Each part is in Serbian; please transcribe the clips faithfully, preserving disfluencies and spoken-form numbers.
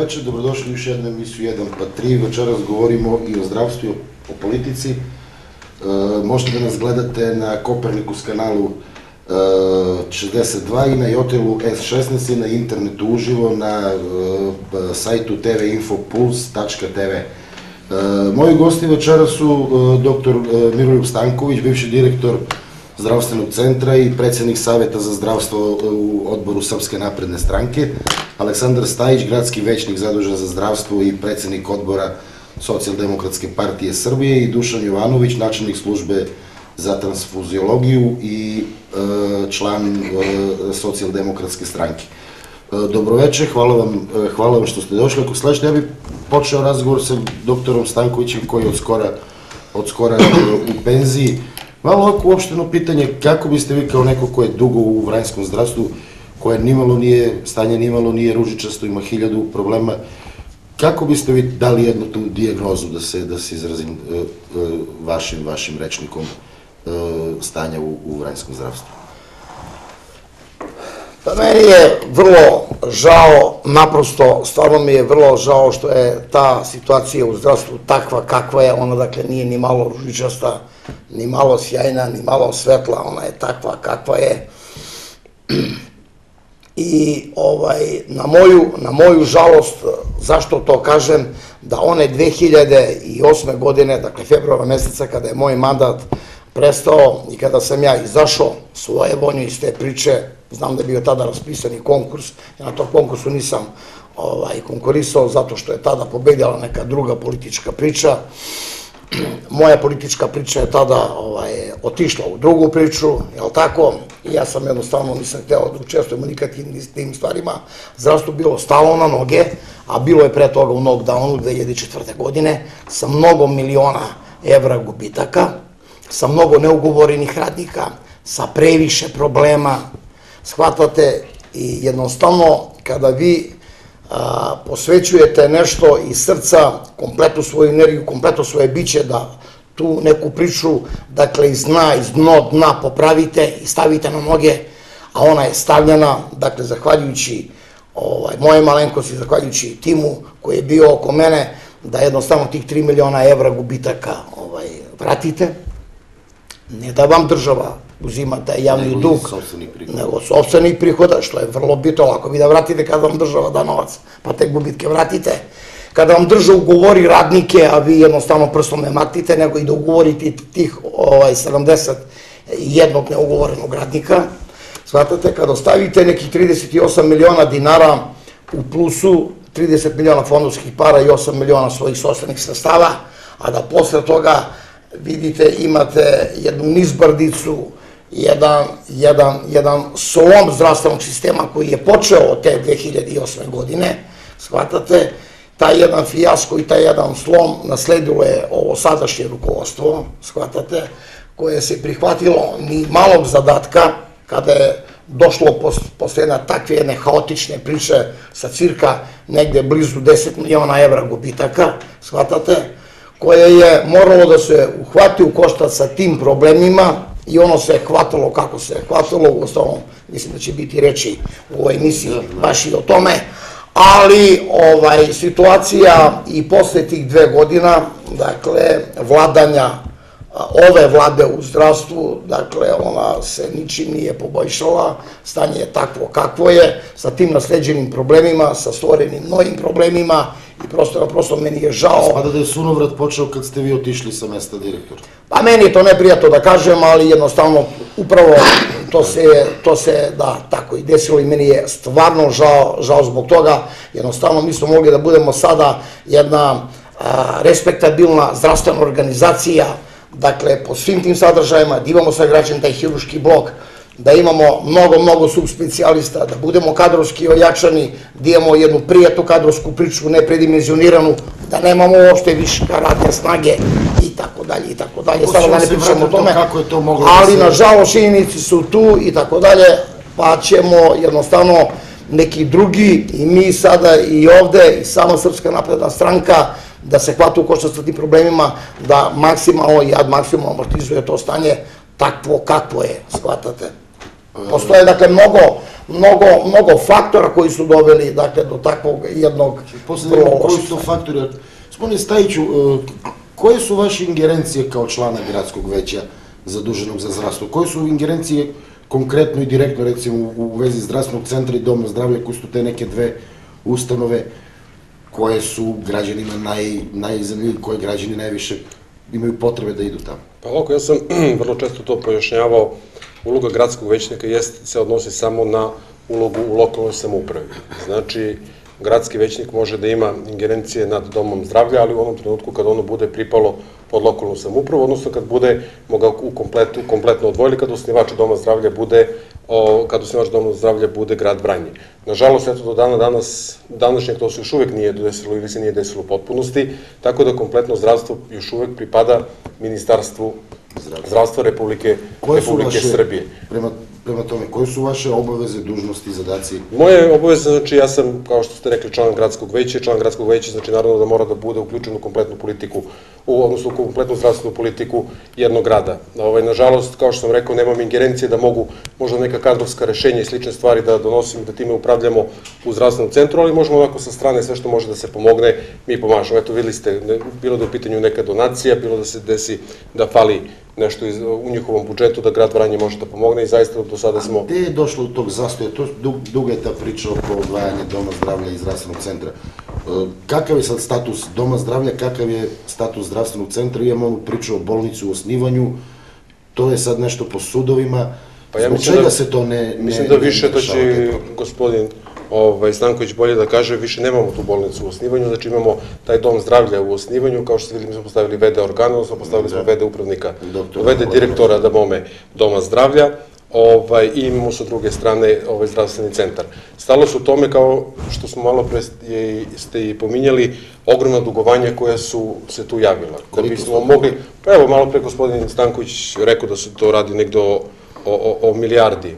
večer, dobrodošli u još jednu emisiju jedan pa tri. Večeras govorimo i o zdravstvu i o politici. Možete da nas gledate na Kopernikus kanalu šezdeset dva i na Jotelu es šesnaest i na internetu uživo na sajtu te ve info puls tačka te ve. Moji gosti večera su doktor Miroljub Stanković, bivši direktor zdravstvenog centra i predsjednik Saveta za zdravstvo u odboru Srpske napredne stranke, Aleksandar Stajić, gradski većnik zadužen za zdravstvo i predsjednik odbora Socijaldemokratske partije Srbije, i Dušan Jovanović, načelnik službe za transfuziologiju i član Socijaldemokratske stranke. Dobroveče, hvala vam što ste došli. Ako sledeće, ja bih počeo razgovor sa doktorom Stankovićem, koji je od skora u penziji. Malo ovako uopšteno pitanje, kako biste vi kao neko ko je dugo u vranjskom zdravstvu, koje nimalo nije, stanje nimalo nije ružičasto, ima hiljadu problema, kako biste vi dali jednu tu dijagnozu, da se izrazim vašim rečnikom, stanja u vranjskom zdravstvu? Pa meni je vrlo žao, naprosto, stvarno mi je vrlo žao što je ta situacija u zdravstvu takva kakva je, ona dakle nije ni malo ružičasta, ni malo sjajna, ni malo svetla, ona je takva kakva je. I na moju žalost, zašto to kažem, da one dve hiljade osme godine, dakle februara meseca, kada je moj mandat prestao i kada sam ja izašao svojevoljno iz te priče, znam da je bio tada raspisani konkurs, ja na tom konkursu nisam konkurisao zato što je tada pobedila neka druga politička priča. Moja politička priča je tada otišla u drugu priču, jel tako? I ja sam jednostavno nisam hteo da učestvujemo nikad tim stvarima. Zdravstvo bilo stalo na noge, a bilo je pre toga u knockdownu dve hiljade četvrte. godine sa mnogo miliona evra gubitaka, sa mnogo neugovorenih radnika, sa previše problema, shvatate, i jednostavno kada vi posvećujete nešto iz srca, kompletnu svoju energiju, kompletno svoje biće, da tu neku priču, dakle, iz dna, iz dno dna popravite i stavite na noge, a ona je stavljena, dakle, zahvaljujući moje malenkosti, zahvaljujući timu koji je bio oko mene, da jednostavno tih tri miliona evra gubitaka vratite, ne da vam država uzima taj javni dug, nego sopstvenih prihoda, što je vrlo bitno. Lako vi da vratite kada vam država da novac, pa te gubitke vratite. Kada vam država ugovori radnike, a vi jednostavno prstom ne maknite, nego i da ugovorite tih sedamdeset jednog neugovorenog radnika, shvatate, kada ostavite nekih trideset osam miliona dinara u plusu, trideset miliona fondovskih para i osam miliona svojih sopstvenih sredstava, a da posle toga vidite, imate jednu nizbrdicu, jedan slom zdravstvenog sistema koji je počeo od te dve hiljade osme. godine, shvatate, taj jedan fijasko i taj jedan slom nasledilo je ovo sadašnje rukovodstvo, shvatate, koje se prihvatilo ni malog zadatka kada je došlo posle jedna takve jedne haotične priče sa cirka negde blizu deset miliona evra gubitaka, shvatate, koje je moralo da se uhvati u koštac sa tim problemima, i ono se je hvatalo kako se je hvatalo, u ostalom mislim da će biti reči u ovoj emisiji baš i o tome, ali situacija i posle tih dve godina, dakle, vladanja ove vlade u zdravstvu, dakle, ona se ničim nije poboljšala, stanje je takvo kakvo je, sa tim nasleđenim problemima, sa stvorenim novim problemima, i prosto, prosto meni je žao. Spada da je sunovrat počeo kad ste vi otišli sa mesta direktora? Pa meni je to neprijatno da kažem, ali jednostavno upravo to se, da, tako i desilo, i meni je stvarno žao zbog toga. Jednostavno mi smo mogli da budemo sada jedna respektabilna zdravstvena organizacija, dakle, po svim tim sadržajima, da imamo sagrađen taj hiruški blok, da imamo mnogo, mnogo subspecijalista, da budemo kadrovski ojačani, da imamo jednu prijatnu kadrovsku priču, ne predimenzioniranu, da nemamo uopšte viška radne snage, i tako dalje, i tako dalje. Samo da ne pričamo o tome, ali nažalost činjenici su tu, i tako dalje, pa ćemo jednostavno neki drugi, i mi sada i ovde, i sama Srpska napredna stranka, da se hvata u koštac sa tim problemima, da maksimalno i ad maksimalno amortizuje to stanje takvo kakvo je, shvatate. Postoje, dakle, mnogo mnogo, mnogo faktora koji su doveli, dakle, do takvog jednog Poslednje, koji su to faktori? Gospodine Stajiću, koje su vaše ingerencije kao člana gradskog veća zaduženog za zdravstvo? Koje su ingerencije konkretno i direktno, recimo, u vezi zdravstvenog centra i doma zdravlja, koje su te neke dve ustanove koje su građanima najzanimljiviji, koje građani najviše imaju potrebe da idu tamo? Pa ovako, ja sam vrlo često to pojašnjavao, uloga gradskog većnika se odnosi samo na ulogu u lokalnoj samoupravi. Znači, gradski većnik može da ima ingerencije nad domom zdravlja, ali u onom trenutku kad ono bude pripalo pod lokalnu samoupravu, odnosno kad bude ga u kompletno odvojili, kad osnivač doma zdravlja bude kad osnivač doma zdravlja bude grad Vranje. Nažalost, eto do dana danas, današnjeg to se još uvek nije desilo ili se nije desilo u potpunosti, tako da kompletno zdravstvo još uvek pripada Ministarstvu zdravstva Republike Srbije. Prema tome, koje su vaše obaveze, dužnosti, zadaci? Moje obaveze, znači ja sam, kao što ste rekli, član gradskog veća. Član gradskog veća znači naravno da mora da bude uključen u kompletnu politiku, odnosno u kompletnu zdravstvenu politiku jednog grada. Nažalost, kao što sam rekao, nemam ingerencije da mogu možda neka kadrovska rešenja i slične stvari da donosim, da time upravljamo u zdravstvenom centru, ali možemo onako sa strane sve što može da se pomogne, mi pomažemo. Eto, videli ste, bilo da je u pitanju neka donacija, bilo da se desi da fali nešto u njihovom budžetu, da grad Vranje može da pomogne i zaista do sada smo... A gde je došlo do tog zastoja? Duga je ta priča oko odvajanja doma zdravlja i zdravstvenog centra. Kakav je sad status doma zdravlja, kakav je status zdravstvenog centra? Imamo onu priču o bolnici u osnivanju, to je sad nešto po sudovima. Zbog čega se to ne rešava? Mislim da više, to će gospodin Stanković bolje da kaže, više nemamo tu bolnicu u osnivanju, znači imamo taj dom zdravlja u osnivanju, kao što ste videli, mi smo postavili ve de organa, odnosno postavili smo ve de upravnika, ve de direktora da mome doma zdravlja i imamo sa druge strane zdravstveni centar. Stalo su u tome, kao što smo malo pre ste i pominjali, ogromna dugovanja koja su se tu javila. Da bismo mogli, pa evo malo pre gospodin Stanković rekao da se to radi negde o milijardi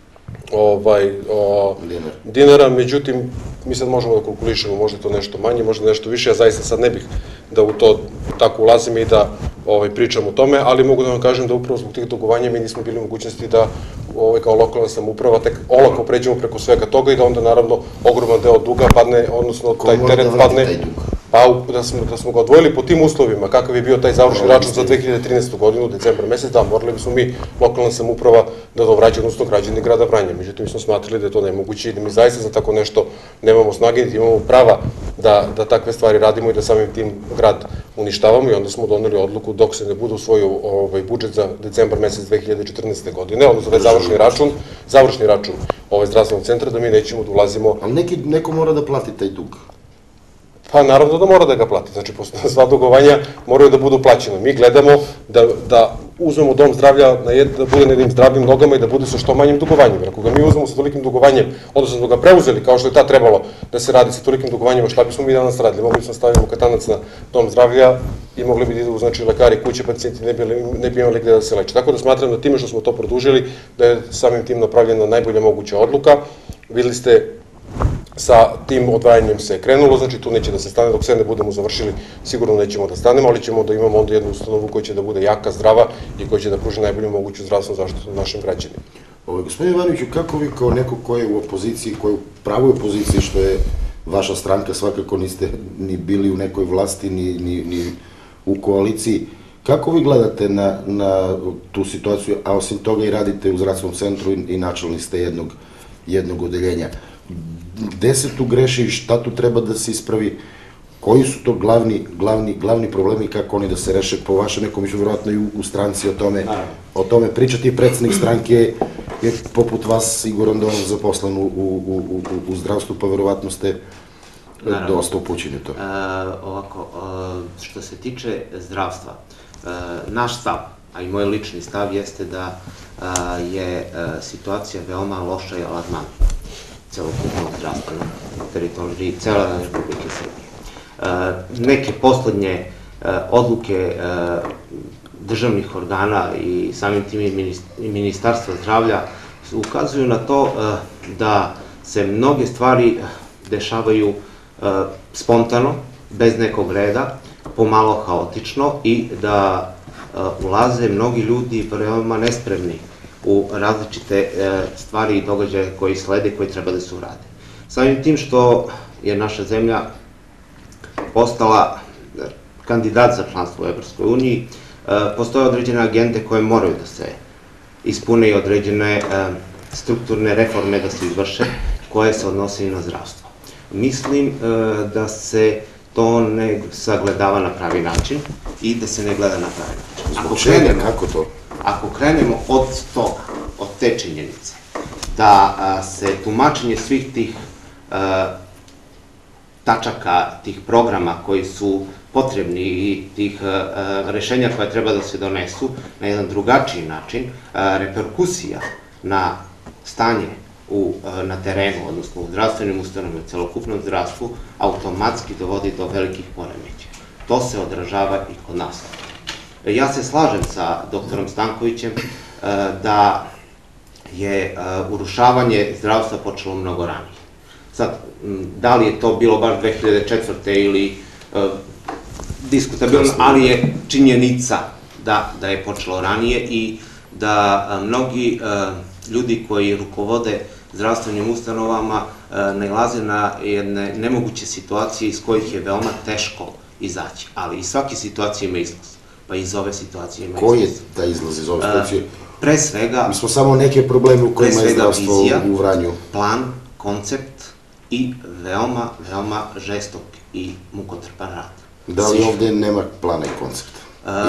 dinara, međutim, mi sad možemo da kalkulišemo, možda to nešto manje, možda nešto više, ja zaista sad ne bih da u to tako ulazim i da pričam o tome, ali mogu da vam kažem da upravo zbog tih dugovanja mi nismo bili u mogućnosti da kao lokalna samouprava tek olako pređemo preko svega toga i da onda naravno ogroman deo duga padne, odnosno taj teret padne, pa da smo ga odvojili po tim uslovima, kakav je bio taj završni račun za dve hiljade trinaestu godinu, decembar mesec, da, morali bismo mi, lokalna samouprava, da dovrađe, odnosno građani grada Vranja. Međutim, mi smo smatrali da je to nemoguće i da mi zaista za tako nešto nemamo snage, niti imamo prava da takve stvari radimo i da samim tim grad uništavamo i onda smo doneli odluku dok se ne bude usvojio budžet za decembar mesec dve hiljade četrnaeste godine, odnosno da je završni račun, završni račun zdravstvenog centra, da mi nećemo da ulazimo. Ali neko mora da plati taj dug. Pa naravno da mora da ga plati, znači sva dugovanja moraju da budu plaćena. Mi gledamo da uzmemo dom zdravlja, da bude na jednim zdravim nogama i da bude sa što manjim dugovanjem. Ako ga mi uzmemo sa tolikim dugovanjem, odnosno da ga preuzeli kao što je tad trebalo da se radi sa tolikim dugovanjima, šta bismo mi danas radili? Mogli bismo staviti katanac na dom zdravlja i mogli bi da idu, znači, lekari kuće, pacijenti ne bi imali gde da se leče. Tako da smatram da time što smo to produžili, da je samim tim napravljena najbolja moguća odluka. Videli ste, sa tim odvajanjem se je krenulo, znači tu neće da se stane, dok sve ne budemo završili, sigurno nećemo da stanemo, ali ćemo da imamo onda jednu ustanovu koja će da bude jaka, zdrava i koja će da pruži najbolju moguću zdravstvenu zaštitu našim građanima. Gospodine Ivanoviću, kako vi kao neko ko je u opoziciji, ko je u pravoj opoziciji, što je vaša stranka, svakako niste ni bili u nekoj vlasti, ni u koaliciji, kako vi gledate na tu situaciju, a osim toga i radite u zdravstvenom centru i načelni ste jednog odeljenja? Gde se tu greši i šta tu treba da se ispravi, koji su to glavni problemi i kako oni da se reše po vašem nekom, još vjerojatno i u stranci o tome pričati. Predsednik stranke je poput vas siguran da on zaposlen u zdravstvu, pa verovatno ste dosta upućeni u to. Ovako, što se tiče zdravstva, naš stav, a i moj lični stav jeste da je situacija veoma loša i alarmantna celokupnog zdravstvenog teritoriji cele Republike Srbije. Neke poslednje odluke državnih organa i samim tim i Ministarstva zdravlja ukazuju na to da se mnoge stvari dešavaju spontano, bez nekog reda, pomalo haotično i da ulaze mnogi ljudi veoma nespremni u različite stvari i događaje koji slede, koji treba da se urade. Samim tim što je naša zemlja postala kandidat za članstvo u Evropskoj uniji, postoje određene agende koje moraju da se ispune i određene strukturne reforme da se izvrše, koje se odnose i na zdravstvo. Mislim da se to ne sagledava na pravi način i da se ne gleda na pravi način. Zbog čega? Kako to? Ako krenemo od toga, od te činjenice, da se tumačenje svih tih tačaka, tih programa koji su potrebni i tih rešenja koja treba da se donesu na jedan drugačiji način, reperkusija na stanje na terenu, odnosno u zdravstvenim ustanovama i celokupnom zdravstvu, automatski dovodi do velikih poremećaja. To se odražava i kod nas. Ja se slažem sa doktorom Stankovićem da je urušavanje zdravstva počelo mnogo ranije. Sad, da li je to bilo baš dve hiljade četvrte ili diskutabilno, ali je činjenica da je počelo ranije i da mnogi ljudi koji rukovode zdravstvenim ustanovama nailaze na jedne nemoguće situacije iz kojih je veoma teško izaći, ali i svake situacije ima izlaz, pa iz ove situacije ima izlaz. Koji je taj izlaz iz ove situacije? Pre svega... Mi smo samo neke probleme u kojima je zdravstvo u Vranju. Plan, koncept i veoma, veoma žestok i mukotrpan rad. Da li ovde nema plana i koncepta?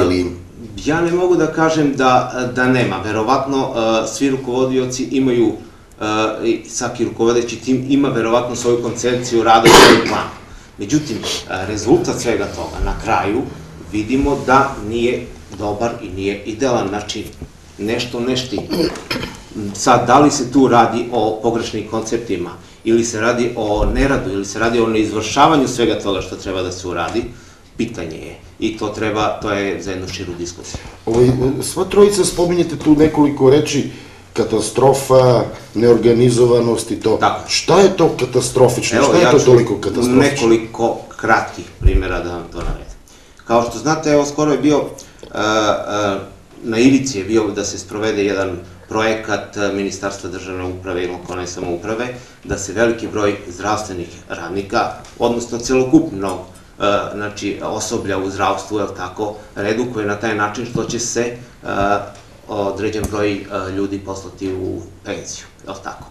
Ja ne mogu da kažem da nema. Verovatno svi rukovodioci imaju, svaki rukovodeći tim ima verovatno svoju koncepciju rada i svoj plan. Međutim, rezultat svega toga na kraju vidimo da nije dobar i nije idealan, znači nešto ne štiti. Sad, da li se tu radi o pogrešnim konceptima, ili se radi o neradu, ili se radi o neizvršavanju svega toga što treba da se uradi, pitanje je. I to treba, to je za jednu širu diskusiju. Sva trojica spominjete tu nekoliko reči, katastrofa, neorganizovanost i to. Tako. Šta je to katastrofično? Šta je to toliko katastrofično? Nekoliko kratkih primjera da vam to navedem. Kao što znate, evo skoro je bio, na ivici je bio da se sprovede jedan projekat Ministarstva državne uprave i lokalne samouprave, da se veliki broj zdravstvenih radnika, odnosno celokupnog osoblja u zdravstvu, redukuje na taj način što će se određen broj ljudi poslati u penziju, je li tako?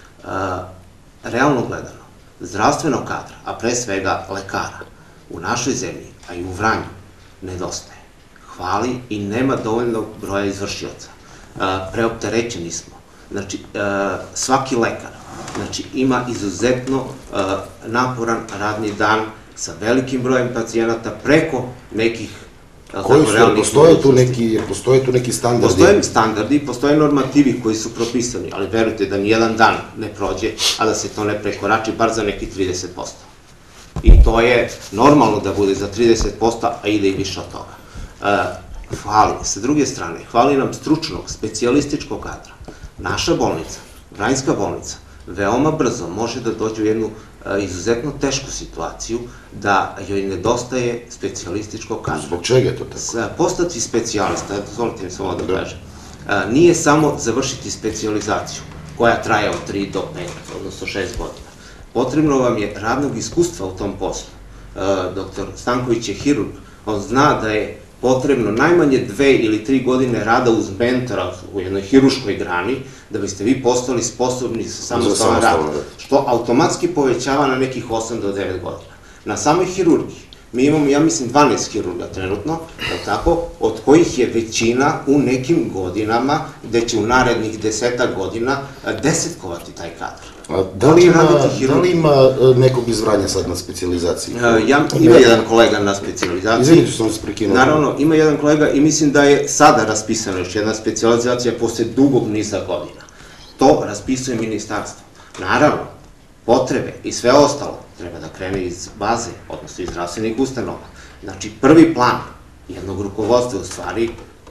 Realno gledano, zdravstvenog kadra, a pre svega lekara, u našoj zemlji, a i u Vranju, nedostaje. Hvali i nema dovoljnog broja izvršioca. Preopterećeni smo. Znači, svaki lekar ima izuzetno naporan radni dan sa velikim brojem pacijenata preko nekih Koji su, postoje tu neki, postoje tu neki standardi? Postoje standardi, postoje normativi koji su propisani, ali verujte da nijedan dan ne prođe, a da se to ne prekorači, bar za neki trideset posto. I to je normalno da bude za trideset posto, a ide i više od toga. Hvali, sa druge strane, hvali nam stručnog, specijalističkog kadra. Naša bolnica, Vranjska bolnica, veoma brzo može da dođe u jednu izuzetno tešku situaciju da joj nedostaje specijalističkog kadra. Zbog čega je to tako? Postati specijalista, dozvolite mi samo da kažem, nije samo završiti specijalizaciju koja traje od tri do pet, odnosno šest godina. Potrebno vam je radnog iskustva u tom poslu. Doktor Stanković je hirurg, on zna da je potrebno najmanje dve ili tri godine rada uz mentora u jednoj hiruškoj grani, da biste vi postali sposobni za samostalan rad, što automatski povećava na nekih osam do devet godina. Na samoj hirurgiji mi imamo, ja mislim, dvanaest hirurga trenutno, od kojih je većina u nekim godinama, gde će u narednih desetak godina desetkovati taj kadar. Da li ima nekog iz Vranja sad na specijalizaciji? Ima jedan kolega na specijalizaciji. Izvinite što sam se prekinuo. Naravno, ima jedan kolega i mislim da je sada raspisana još jedna specijalizacija posle dugog niza godina. To raspisuje ministarstvo. Naravno, potrebe i sve ostalo treba da krene iz baze, odnosno iz zdravstvenih ustanova. Znači, prvi plan jednog rukovodstva je u stvari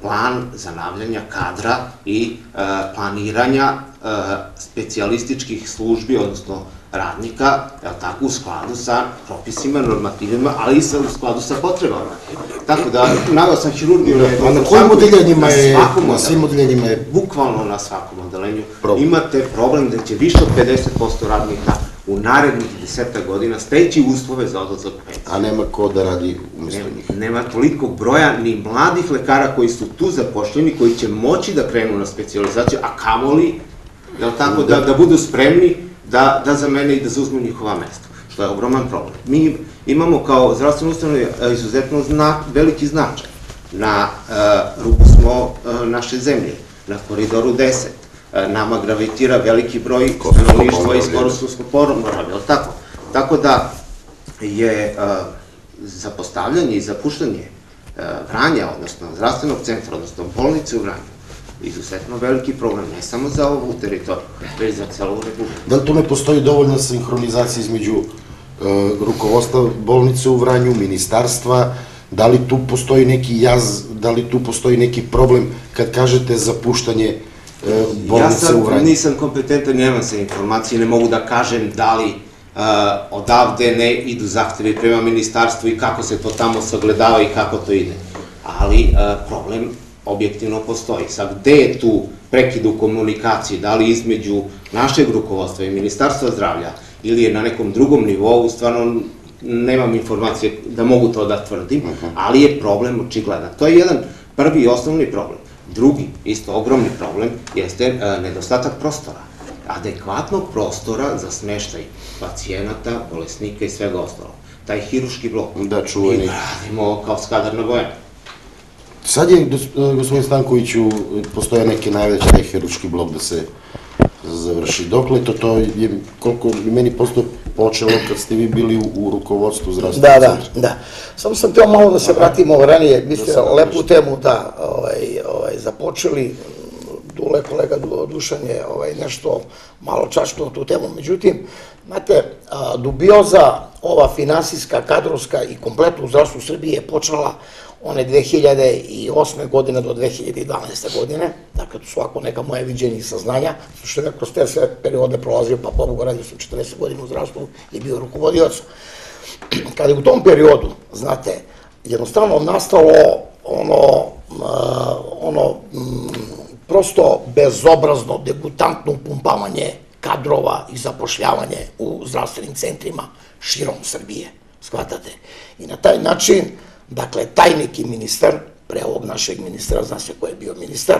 plan zanavljanja kadra i planiranja specijalističkih službi, odnosno radnika, tako, u skladu sa propisima, normativima, ali i u skladu sa potrebama. Tako da, naveo sam hirurgiju... A na kojim odeljenjima je? Na svim odeljenjima je? Bukvalno na svakom odeljenju. Imate problem da će više od pedeset posto radnika u narednih desetak godina steći uslove za odlazak u penziju. A nema ko da radi umjesto njih? Nema toliko broja ni mladih lekara koji su tu zapošljeni, koji će moći da krenu na specijalizaciju, a kamoli, da budu spremni da zamene i da zauzmu njihova mesta, što je ogroman problem. Mi imamo kao zdravstveno ustanove izuzetno veliki značaj. Na rubu smo naše zemlje, na koridoru deset. Nama gravitira veliki broj stanovništva iz Kosovskog pomoravlja, je li tako? Tako da je zapostavljanje i zapuštanje Vranja, odnosno zdravstvenog centra, odnosno bolnice u Vranju, izuzetno veliki problem, ne samo za ovu teritoriju, već za celu Republiku. Da li tu ne postoji dovoljna sinhronizacija između rukovodstva bolnice u Vranju, ministarstva, da li tu postoji neki jaz, da li tu postoji neki problem kad kažete zapuštanje bolnice u Vranju? Ja sad nisam kompetentan, nemam se informacije, ne mogu da kažem da li odavde ne idu zahtevi prema ministarstvu i kako se to tamo sagledava i kako to ide. Ali problem objektivno postoji. Sad, gde je tu prekid u komunikaciji, da li između našeg rukovodstva i Ministarstva zdravlja ili je na nekom drugom nivou, stvarno nemam informacije da mogu to da tvrdim, ali je problem očigledan. To je jedan prvi i osnovni problem. Drugi, isto ogromni problem, jeste nedostatak prostora. Adekvatnog prostora za smeštaj pacijenata, bolesnika i svega ostalo. Taj hiruški blok. Da, čuveni. Mi radimo kao Skadar na Bojanu. Sad je, gospodin Stankoviću, postoje neke najave da će taj hiruški blok da se završi. Dokle to, to je, koliko meni posto počelo kad ste vi bili u rukovodstvu zdravstvenog centra? Da, da, da. Samo sam teo malo da se vratimo ranije. Vi ste lepu temu, da, započeli. Dule, kolega Dušan je nešto malo čačnuo tu temu. Međutim, znate, dubioza, ova finansijska, kadrovska i kompletno u zdravstvu Srbije je počela one dve hiljade osme godine do dve hiljade dvanaeste godine, dakle, to su ovako neka moja viđenja i saznanja, što je kroz te sve periode prolazio, pa pobogu radio sam četrdeset godina u zdravstvu i bio rukovodioc. Kada je u tom periodu, znate, jednostavno nastalo ono, ono, prosto bezobrazno, degutantno upumpavanje kadrova i zapošljavanje u zdravstvenim centrima širom Srbije, shvatate? I na taj način, dakle, taj neki ministar, pre ovog našeg ministra, zna se ko je bio ministar,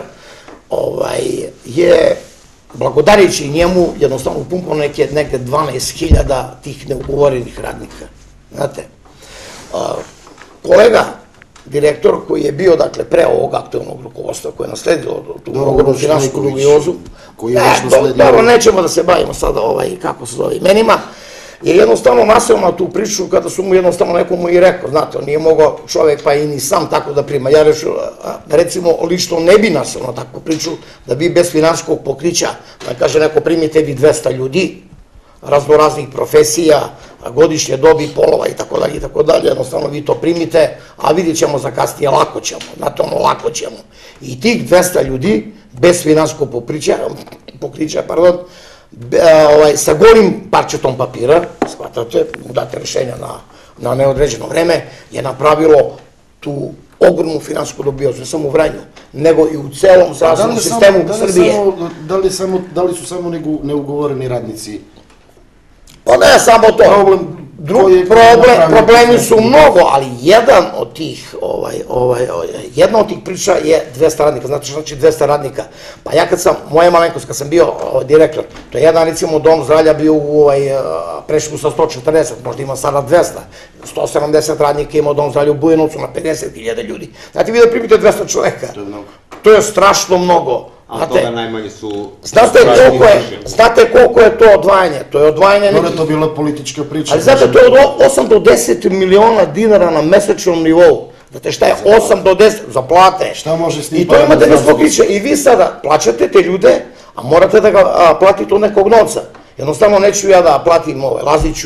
je, blagodarijući njemu, jednostavno upumpao neke dvanaest hiljada tih neugovorenih radnika. Znate, kolega, direktor koji je bio, dakle, pre ovog aktualnog rukovodstva, koje je nasledilo tu ogromnu finansijsku dubiozu, dobro, nećemo da se bavimo sada, kako se zove, imenima, je jednostavno naseo na tu priču kada su mu jednostavno nekomu i rekao, znate, on nije mogao čovek pa i ni sam tako da prima. Ja recimo lično ne bi naseo na takvu priču da bi bez finansijskog pokrića, da kaže neko primite vi dvesta ljudi, raznoraznih profesija, godišnje dobi, polova i tako dalje i tako dalje, jednostavno vi to primite, a vidjet ćemo za kasnije, lako ćemo, znate ono, lako ćemo. I tih dvesta ljudi bez finansijskog pokrića, pardon, sa golim parčetom papira, shvatate, date rešenja na neodređeno vreme, je napravilo tu ogromnu finansijsku dubiozu, ne samo u Vranju, nego i u celom zdravstvenom sistemu Srbije. Da li su samo neugovoreni radnici? Pa ne samo to. Problemi su mnogo, ali jedan od tih, jedna od tih priča je dvesta radnika. Znate što znači dvesta radnika? Pa ja kad sam, moja malenkost, kad sam bio direktor, to je jedan, recimo, dom zdravlja bio u Preševu sa sto četrdeset, možda ima sada dvesta, sto sedamdeset radnika ima dom zdravlja u Bujanovcu na pedeset hiljada ljudi. Znate, vi da primite dvesta čoveka, to je strašno mnogo. A toga najmanje su... Znate koliko je to odvajanje? To je odvajanje... Mora to bila politička priča. Ali znate, to je od osam do deset miliona dinara na mesečnom nivou. Znate šta je osam do deset za plate? Šta može s njim? I to imate bez pokrića. I vi sada plaćate te ljude, a morate da ga platite od nekog novca. Jednostavno neću ja da platim Laziću,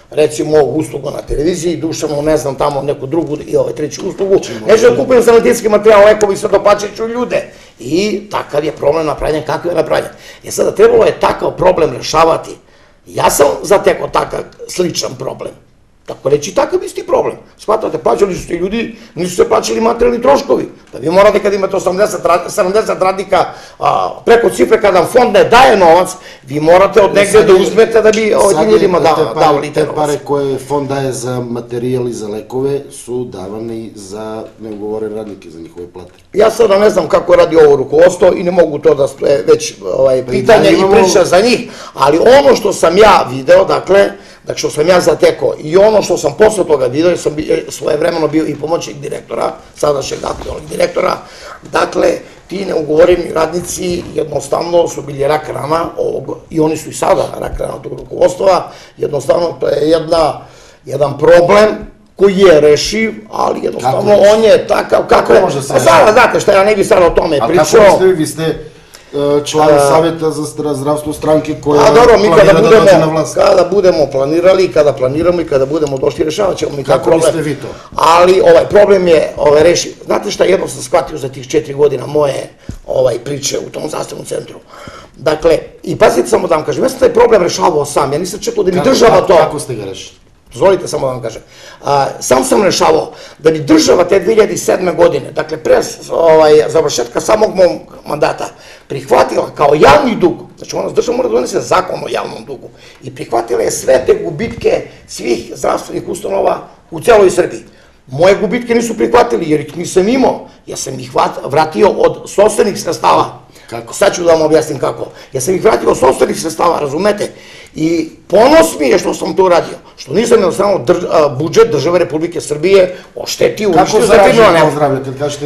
recimo uslugu na televiziji, duševno, ne znam, tamo neku drugu i ovaj treću uslugu, neću da kupujem sanitetski materijal, lekovi sa doplaćajuću ljude. I takav je problem napravljen, kakav je napravljen. E sada, trebalo je takav problem rešavati. Ja sam zatekao takav sličan problem. Tako reći, takav isti problem. Shvatate, plaćali su ti ljudi, nisu se plaćali materijalni troškovi. Da vi morate kad imate osamdeset sedamdeset radnika preko cifre, kada vam fond ne daje novac, vi morate od negde da uzmete da bi tim ljudima davali te novac. Te pare koje fond daje za materijal i za lekove su davane za neugovorene radnike, za njihove plate. Ja sada ne znam kako radi ovo rukovodstvo i ne mogu to da je već pitanje i priča za njih, ali ono što sam ja video, dakle, dakle, što sam ja zatekao i ono što sam posle toga vidio, jer sam svojevremeno bio i pomoćnik direktora, sadašnjeg aktualnog direktora, dakle, ti neugovoreni radnici jednostavno su bili rak rana ovog, i oni su i sada rak rana tog rukovodstva, jednostavno to je jedna, jedan problem koji je rešiv, ali jednostavno on je takav, kako je, sada, znate šta, ja ne bih sada o tome pričao. A kako ste vi, vi ste član saveta za zdravstvo stranke koja planira da dođe na vlast. Kada budemo planirali, kada planiramo i kada budemo došli, rešavat ćemo mi taj problem. Kako biste vi to? Ali ovaj problem je rešiv. Znate šta, jedno sam shvatio za tih četiri godina moje priče u tom zdravstvenom centru. Dakle, i pazite samo da vam kažem, ja sam taj problem rešavao sam, ja nisam čekao da mi država to... Kako ste ga rešili? Dozvolite samo da vam kažem. Sam sam rešavao da bi država te dve hiljade sedme godine, dakle pre završetka samog mog mandata, prihvatila kao javni dug, znači ona država mora da donese zakon o javnom dugu, i prihvatila je sve te gubitke svih zdravstvenih ustanova u celoj Srbiji. Moje gubitke nisu prihvatili jer ih nisam imao, ja sam ih vratio od sopstvenih sredstava. Kako? Sad ću da vam objasnim kako. Ja sam ih vratio od sopstvenih sredstava, razumete? I ponos mi je što sam to uradio, što nisam jednostavno budžet države Republike Srbije oštetio, uništio za tri miliona evra.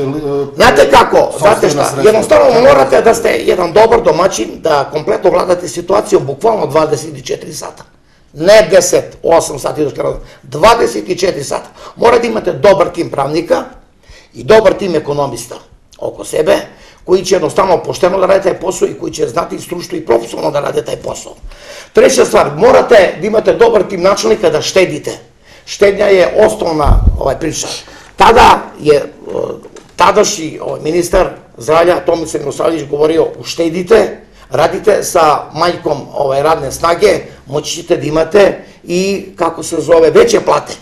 Znate kako, znate šta, jednostavno morate da ste jedan dobar domaćin, da kompletno vladate situacijom bukvalno dvadeset četiri sata. Ne deset, osam sati, dvadeset četiri sata. Morate da imate dobar tim pravnika i dobar tim ekonomista oko sebe, koji će jednostavno pošteno da rade taj posao i koji će znati stručno i profesionalno da rade taj posao. Treća stvar, morate da imate dobar tim načelnika da štedite. Štednja je osnovna priča. Tada je tadašnji ministar zdravlja Tomislav Milosavljević govorio: uštedite, radite sa manjkom radne snage, moći ćete da imate i, kako se zove, veće plate.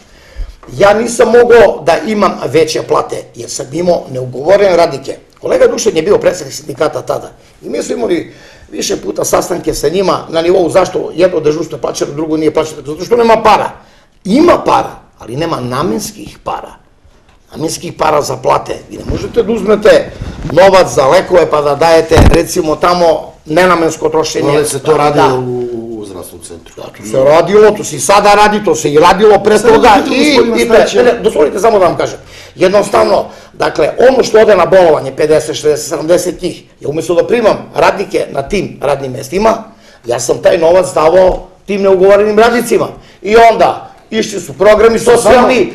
Ja nisam mogao da imam veće plate, jer sam imao neugovorene radnike. Kolega Dušan je bio predsednik sindikata tada i mi smo imali više puta sastanke sa njima na nivou zašto jedno dežurstvo je plaćeno, drugo nije plaćeno, zato što nema para. Ima para, ali nema namenskih para. Namenskih para za plate. Vi ne možete da uzmete novac za lekove pa da dajete, recimo, tamo nenamensko trošenje. Ali se to radilo u zdravstvenom centru. Da, to se radilo, to se i sada radi, to se i radilo pre toga. Dozvolite samo da vam kažem. Jednostavno, dakle, ono što ode na bolovanje, pedeset, šezdeset, sedamdeset njih, ja umesto da primam radnike na tim radnim mestima, ja sam taj novac davao tim neugovorenim radnicima. I onda išli su programi socijalni,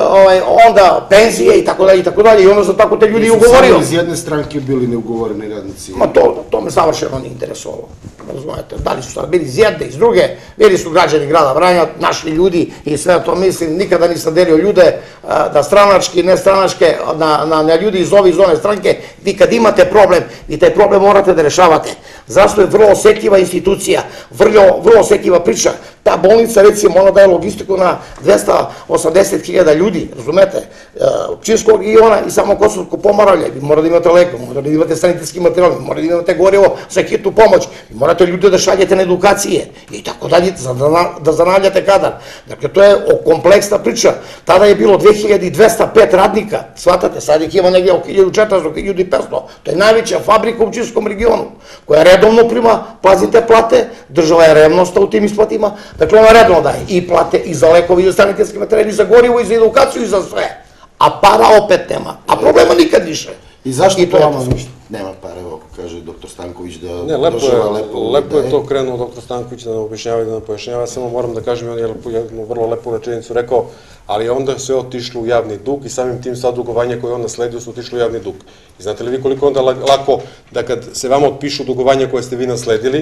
onda penzije i tako dalje i tako dalje, i onda sam tako te ljudi ugovorio. Samo iz jedne stranke bili neugovoreni radnici? Ma to me savršeno nije interesovalo. Razumete, da li su sad bili iz jedne, iz druge, bili su građani grada Vranja, našli ljudi i sve to, mislim, nikada nisam delio ljude da stranački, ne stranačke, na ljudi iz ove iz one stranke. Vi kad imate problem, vi taj problem morate da rešavate. Zdravstvo je vrlo osetljiva institucija, vrlo osetljiva priča. Ta bolnica, recimo, ona daje logistiku na dvesta osamdeset hiljada ljudi, razumete, Pčinjskog regiona i samo Kosovskog Pomoravlja. Vi morate da imate leko, morate da imate sanitetski materijal, morate da imate gorivo za hitnu pomoć, vi morate ljude da šaljete na edukacije i tako dalje, da zanavljate kadar. Dakle, to je kompleksna priča. Tada je bilo dve hiljade dvesta pet radnika, shvatate, sad ih ima negdje oko hiljadu četiristo do hiljadu petsto. To je najveća fabrika u Pčinjskom regionu, koja redovno prima, pazite, plate, država je revnosta u tim isplatima. Dakle, ona redno daje i plate, i za lekovi, i za sanitetski materijal, i za gorivo, i za edukaciju, i za sve. A para opet nema. A problema nikad više. I zašto to vama nema para, evo, kaže doktor Stanković, da država lepo daje? Lepo je to krenuo doktor Stanković da nam objašnjava i da nam pojašnjava. Samo moram da kažem, on je jednu vrlo lepu rečenicu rekao, ali onda sve otišlo u javni dug i samim tim sva dugovanja koje on nasledio su otišlo u javni dug. I znate li vi koliko onda lako da kad se vama otpišu dugovanja koje ste vi nasledili,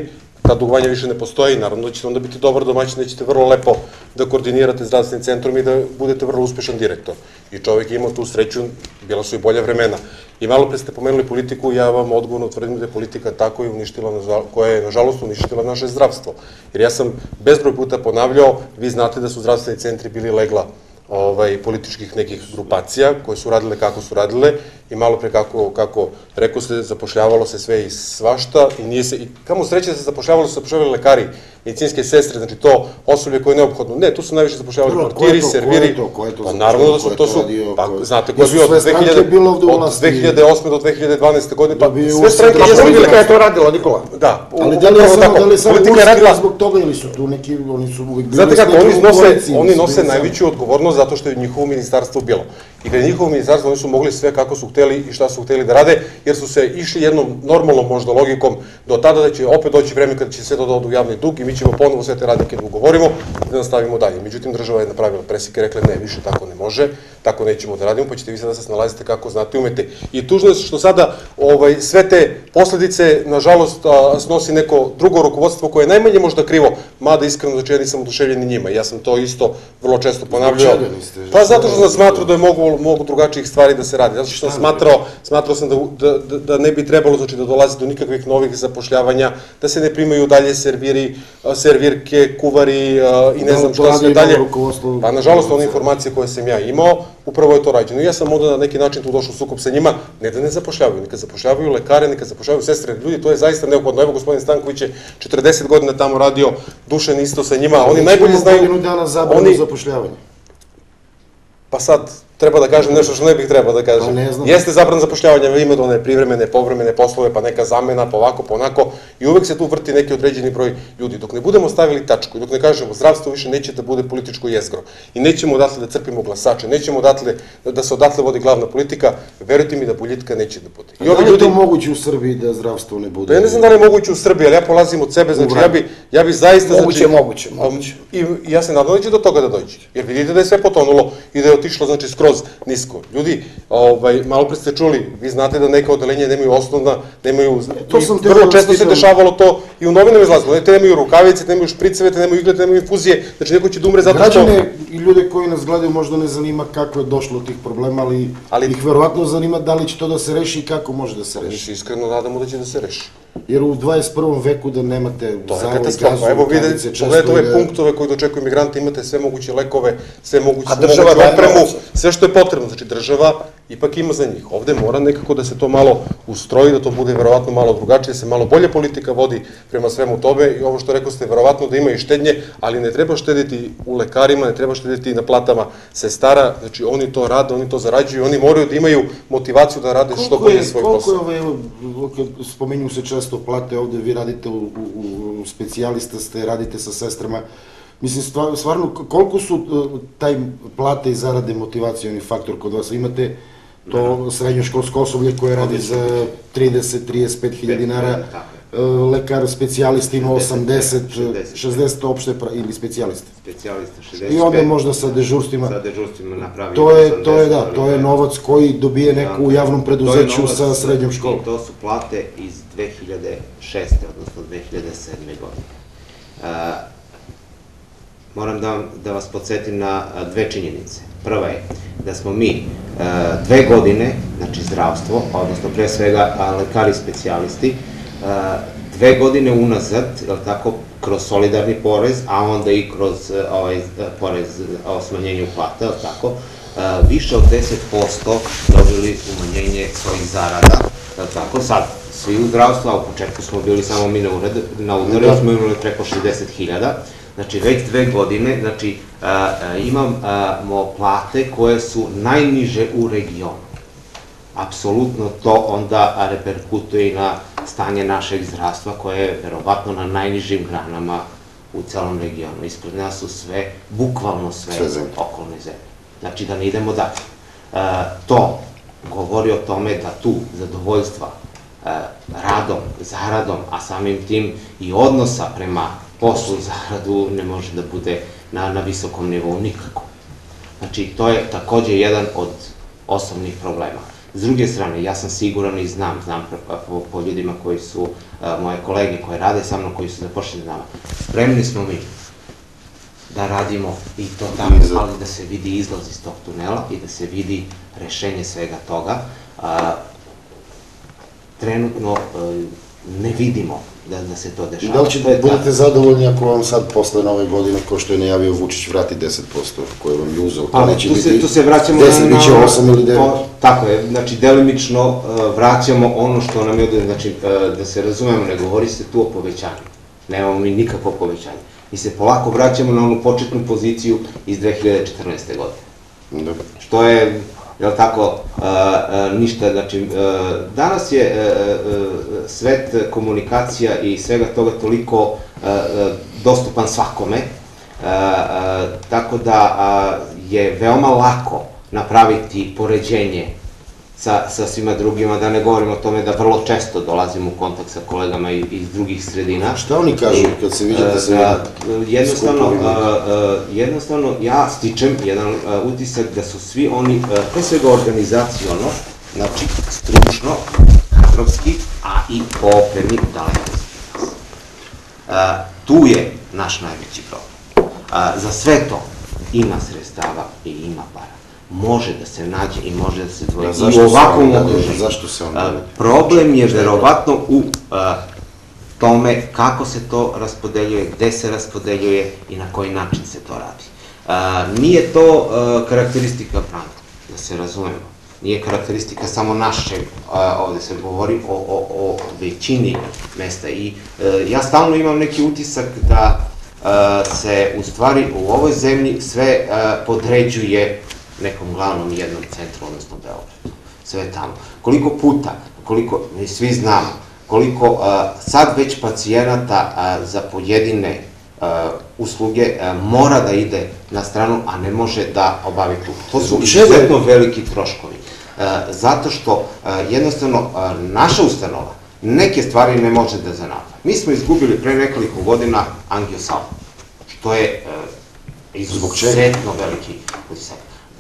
ta dugovanja više ne postoji, naravno da ćete onda biti dobar domaćin, da ćete vrlo lepo da koordinirate zdravstvenim centrom i da budete vrlo uspešan direktor. I čovek je imao tu sreću, bila su i bolja vremena. I malo pre ste pomenuli politiku, ja vam odgovorno tvrdim da je politika tako i uništila, koja je nažalost uništila naše zdravstvo. Jer ja sam bezbroj puta ponavljao, vi znate da su zdravstveni centri bili legla političkih nekih grupacija koje su radile kako su radile i malo pre kako rekao ste, zapošljavalo se sve i svašta i nije se, i kamo sreće da se zapošljavalo, su zapošljavali lekari, medicinske sestre, znači to osoblje koje je neophodno. Ne, tu su najviše zapošljavali portiri, serviri. Ko je to? Pa naravno da su, to su, pa znate ko je bio od dve hiljade osme do dve hiljade dvanaeste godine, pa sve stranke jesu bile. Politika je to radila, Nikola. Da. Ali da li je samo uskira zbog toga ili su tu neki, oni su uvijek bili... Znate kako, oni nose najveću odgovornost zato što je njihovo ministarstvo bilo. I kada je njihovo ministarstvo, oni su mogli sve kako su hteli i šta su hteli da rade, jer su se išli jednom normalnom možda logikom do tada da će opet doći vreme kada će sve to da odu u javni dug i mi ćemo ponovo sve te radnike da ugovorimo i da nastavimo dalje. Međutim, država je napravila presike, rekla ne, više tako ne može, tako nećemo da radimo, pa ćete vi sada se snalazite kako znate i umete. I tužno je što sada sve te posledice, nažalost, snosi neko drugo rukovodstvo koje je najmanje možda krivo, mada iskreno znači ja nisam oduševljen ni njima. Ja sam to isto vrlo često ponavljao. Pa zato što sam smatrao da je mogu drugačijih stvari da se radi. Zato što sam smatrao, smatrao sam da ne bi trebalo da dolazi do nikakvih novih zapošljavanja, da se ne primaju dalje serviri, servirke, kuvari i ne znam šta sve dalje. Pa nažalost, one informacije koje sam ja imao, upravo je to rađeno. I ja sam onda na neki način tu došao u sukob sa njima, ne da ne zapošljavaju, neka zapošljavaju lekare, neka zapošljavaju sestre, ljudi, to je zaista neophodno. Evo, gospodin Stanković je četrdeset godina tamo radio, Dušan isto sa njima, oni najbolje znaju... Godinu dana zabranu zapošljavanja. Pa sad, treba da kažem nešto što ne bih trebao da kažem. Jeste zabran zapošljavanja, ima da one privremene, povremene poslove, pa neka zamena, pa ovako, pa onako, i uvek se tu vrti neki određeni broj ljudi. Dok ne budemo stavili tačku i dok ne kažemo zdravstvo više neće da bude političko jezgro i nećemo odatle da crpimo glasače, nećemo da se odatle vodi glavna politika, verujte mi da boljitka neće da bude. Da li je to moguće u Srbiji da zdravstvo ne bude? Ja ne znam da li je moguće u Srbiji, ali ja polazim od sebe, znači ja bi zaista... Moguće, moguće, moguće. I ja se nadam da će do toga da dođe, jer vidite da je sve potonulo i da je otišlo, znači, skroz nisko. Ljudi, malo pre ste čuli, vi znate da neka odelenja nemaju osnovna, nemaju... Vrlo često se dešavalo to i u novinama izlazilo. Te nemaju rukavice, te nemaju špriceve, te nemaju igle, te nemaju infuzije. Znači, neko će da umre zato što... Građane i ljude koji nas gledaju možda ne zanima kako je došlo do tih problema, ali ih verovatno zanima da li će to da se reši i kako može da se reši. Mi se iskreno nadamo da će da se reši. Jer u dvadeset prvom veku da nemate zavoj, gazu, evo vidite, pogledajte ove punktove koji dočekuju migrante, imate sve moguće lekove, sve moguće opremu, sve što je potrebno, znači država ipak ima za njih. Ovde mora nekako da se to malo ustroji, da to bude verovatno malo drugačije, da se malo bolje politika vodi prema svemu tome i ovo što rekao ste, verovatno da ima i štednje, ali ne treba štediti u lekarima, ne treba štediti na platama sestara, znači oni to rade, oni to zarađuju, oni moraju da imaju motivaciju da rade što bolje svoj posao. Koliko je, spomenju se često plate ovde, vi radite u specijalista, ste, radite sa sestrama, mislim, stvarno, koliko su taj plate i zarade motivacioni faktor kod vas? Imate to srednjoškolsko osoblje koje radi za trideset do trideset pet hiljada dinara, lekar specijalista ima osamdeset, šezdeset opšte ili specijaliste. Specijalista šezdeset pet. I onda možda sa dežurstvima. Sa dežurstvima napravimo To je, da, to je novac koji dobije neko u javnom preduzeću sa srednjom školom. I to su plate iz dve hiljade šeste. odnosno dve hiljade sedme. godine. Moram da vas podsjetim na dve činjenice. Prva je da smo mi dve godine, znači zdravstvo, odnosno pre svega lekari specijalisti, dve godine unazad, tako, kroz solidarni porez, a onda i kroz porez o smanjenju plata, tako, više od deset posto dobili umanjenje svojih zarada, tako, sad, svi u zdravstvu, a u početku smo bili samo mi na udaru, smo imali preko šezdeset hiljada, znači već dve godine, znači imamo plate koje su najniže u regionu. Apsolutno to onda reperkutuje i na stanje našeg zdravstva koje je verovatno na najnižim granama u celom regionu. Ispred nas su sve, bukvalno sve okolne zemlje. Znači da ne idemo dalje. To govori o tome da tu zadovoljstva radom, zaradom, a samim tim i odnosa prema poslu zaradu ne može da bude na visokom nivou nikako. Znači to je takođe jedan od osnovnih problema. S druge strane, ja sam siguran i znam, znam po, po ljudima koji su moje kolege koje rade sa mnom, koji su zapošljeni nama. Spremni smo mi da radimo i to tako, ali da se vidi izlaz iz tog tunela i da se vidi rešenje svega toga. Trenutno ne vidimo da se to dešava. Da li ćete budete zadovoljni ako vam sad posle nove godine, ko što je najavio Vučić, vrati deset posto koje vam je uzeo? Tu se vraćamo na... deset, bit će osam ili devet? Tako je, znači delimično vraćamo ono što nam je, znači da se razumemo, ne govori se tu o povećanju. Nemamo mi nikakvo povećanje. Mi se polako vraćamo na onu početnu poziciju iz dve hiljade četrnaeste godine. Što je, jel tako, ništa, znači, danas je svet komunikacija i svega toga toliko dostupan svakome, tako da je veoma lako napraviti poređenje sa svima drugima, da ne govorimo o tome da vrlo često dolazimo u kontakt sa kolegama iz drugih sredina. Šta oni kažu kad se viđate sa skupovima? Jednostavno, ja stičem jedan utisak da su svi oni, pre svega organizaciono, znači stručno, kadrovski, a i po opremi daleko ispred nas. Tu je naš najveći problem. Za sve to ima sredstava i ima para. Može da se nađe i može da se dvoji i u ovakvom okruženju. Zašto se on ne radi? Problem je verovatno u tome kako se to raspodeljuje, gde se raspodeljuje i na koji način se to radi. Nije to karakteristika Branda, da se razumemo. Nije karakteristika samo naše, ovde se govori o većini mesta. I ja stalno imam neki utisak da se u stvari u ovoj zemlji sve podređuje nekom glavnom jednom centru, odnosno Beogradu. Sve tamo. Koliko puta, koliko, mi svi znamo, koliko sad već pacijenata za pojedine usluge mora da ide na stranu, a ne može da obavi tu. To su izuzetno veliki troškovi. Zato što jednostavno naša ustanova neke stvari ne može da zanava. Mi smo izgubili pre nekoliko godina angiosalu, što je izuzetno veliki utisak.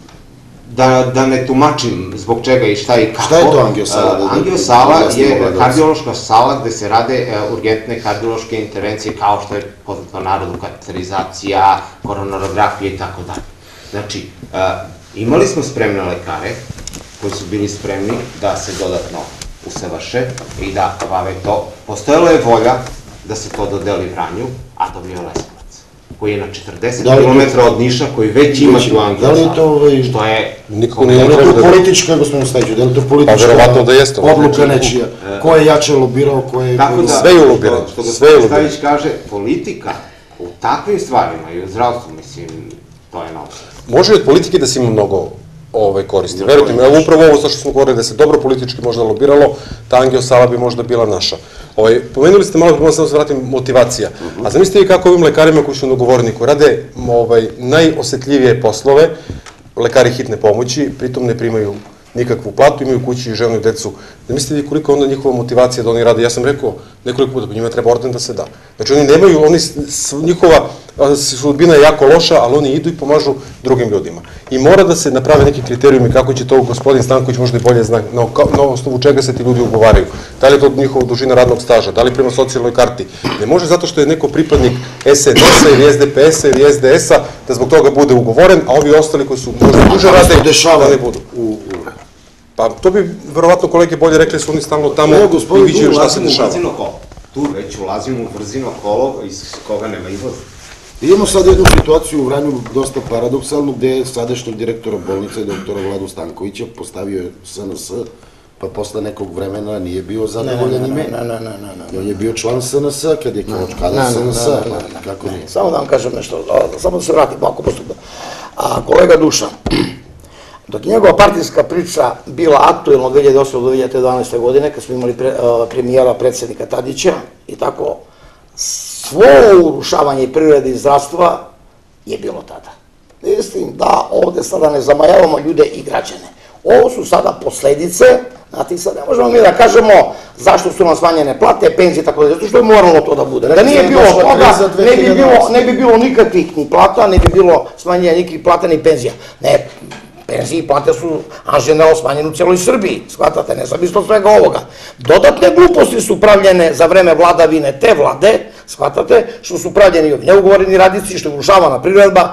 Da ne tumačim zbog čega i šta i kako. Šta je to angiosala? Angiosala je kardiološka sala gde se rade urgentne kardiološke intervencije kao što je poznato narodu kateterizacija, koronarografija i tako dalje. Znači, imali smo spremne lekare koji su bili spremni da se dodatno usavrše i da obave to. Postojala je volja da se to dodeli Vranju, a dobio Leskovac, koji je na četrdeset kilometara od Niša, koji već ima tu angiosalu, što je... Da li je to politička, gospodinu Stajiću, da li je to politička odluka nečija? Ko je jače lobirao, ko je... Sve je lobirao. Što gospodin Stajić kaže, politika u takvim stvarima i u zdravstvu, mislim, to je noć. Može od politike da se ima mnogo koristi. Verujte mi, evo upravo ovo što smo govorili, da se dobro politički možda lobiralo, ta angiosala bi možda bila naša. Pomenuli ste malo, prvo samo se vratim, motivacija. A zamislite vi kako ovim lekarima koji su dogovorni, koji rade najosetljivije poslove, lekari hitne pomoći, pritom ne primaju nikakvu platu, imaju kući i ženu i decu. Zamislite vi koliko je onda njihova motivacija da oni rade. Ja sam rekao nekoliko puta, po njima treba orden da se da. Znači oni nemaju, njihova sudbina je jako loša, ali oni idu i pomažu drugim ljudima. I mora da se naprave neki kriterijumi kako će to gospodin Stanković možda i bolje zna, na osnovu čega se ti ljudi ugovaraju. Da li je to njihova dužina radnog staža, da li prema socijalnoj karti. Ne može zato što je neko pripadnik es en es-a ili es de pe es-a ili es de es-a da zbog toga bude ugovoren, a ovi ostali koji su možda duže rade, da ne budu. Pa to bi verovatno kolege bolje rekli, su oni stalno tamo i viđaju šta se dešava. Tu već ulazimo u brzino kolo iz koga nema izlaza. Imamo sad jednu situaciju u Vranju dosta paradoksalnu, gde je sadašnjeg direktora bolnice, doktora Vladu Stankovića, postavio je es en es, pa posle nekog vremena nije bio zadovoljan ime. Ne, ne, ne, ne. On je bio član es en es-a, kad je kao kada es en es-a, kako nije. Samo da vam kažem nešto, samo da se vratim ovako postupno. Kolega Dušan, dok je njegova partijska priča bila aktuelna od dve hiljade osme do dve hiljade dvanaeste godine, kad smo imali premijera predsednika Tadića i tako, svo urušavanje privrede i zdravstva je bilo tada. Mislim da ovde sada ne zamajavamo ljude i građane. Ovo su sada posledice, znate, sad ne možemo mi da kažemo zašto su nam smanjene plate, penzije i tako da, zato što je moralno to da bude. Da nije bilo toga, ne bi bilo nikakvih ni plata, ne bi bilo smanjenja nikakvih plata ni penzija. Ne, penzije i plate su anženelo smanjene u celoj Srbiji, shvatate, nezavisno svega ovoga. Dodatne gluposti su pravljene za vreme vladavine te vlade, shvatate, što su pravljeni neugovoreni radnici, što je urušavana privreda,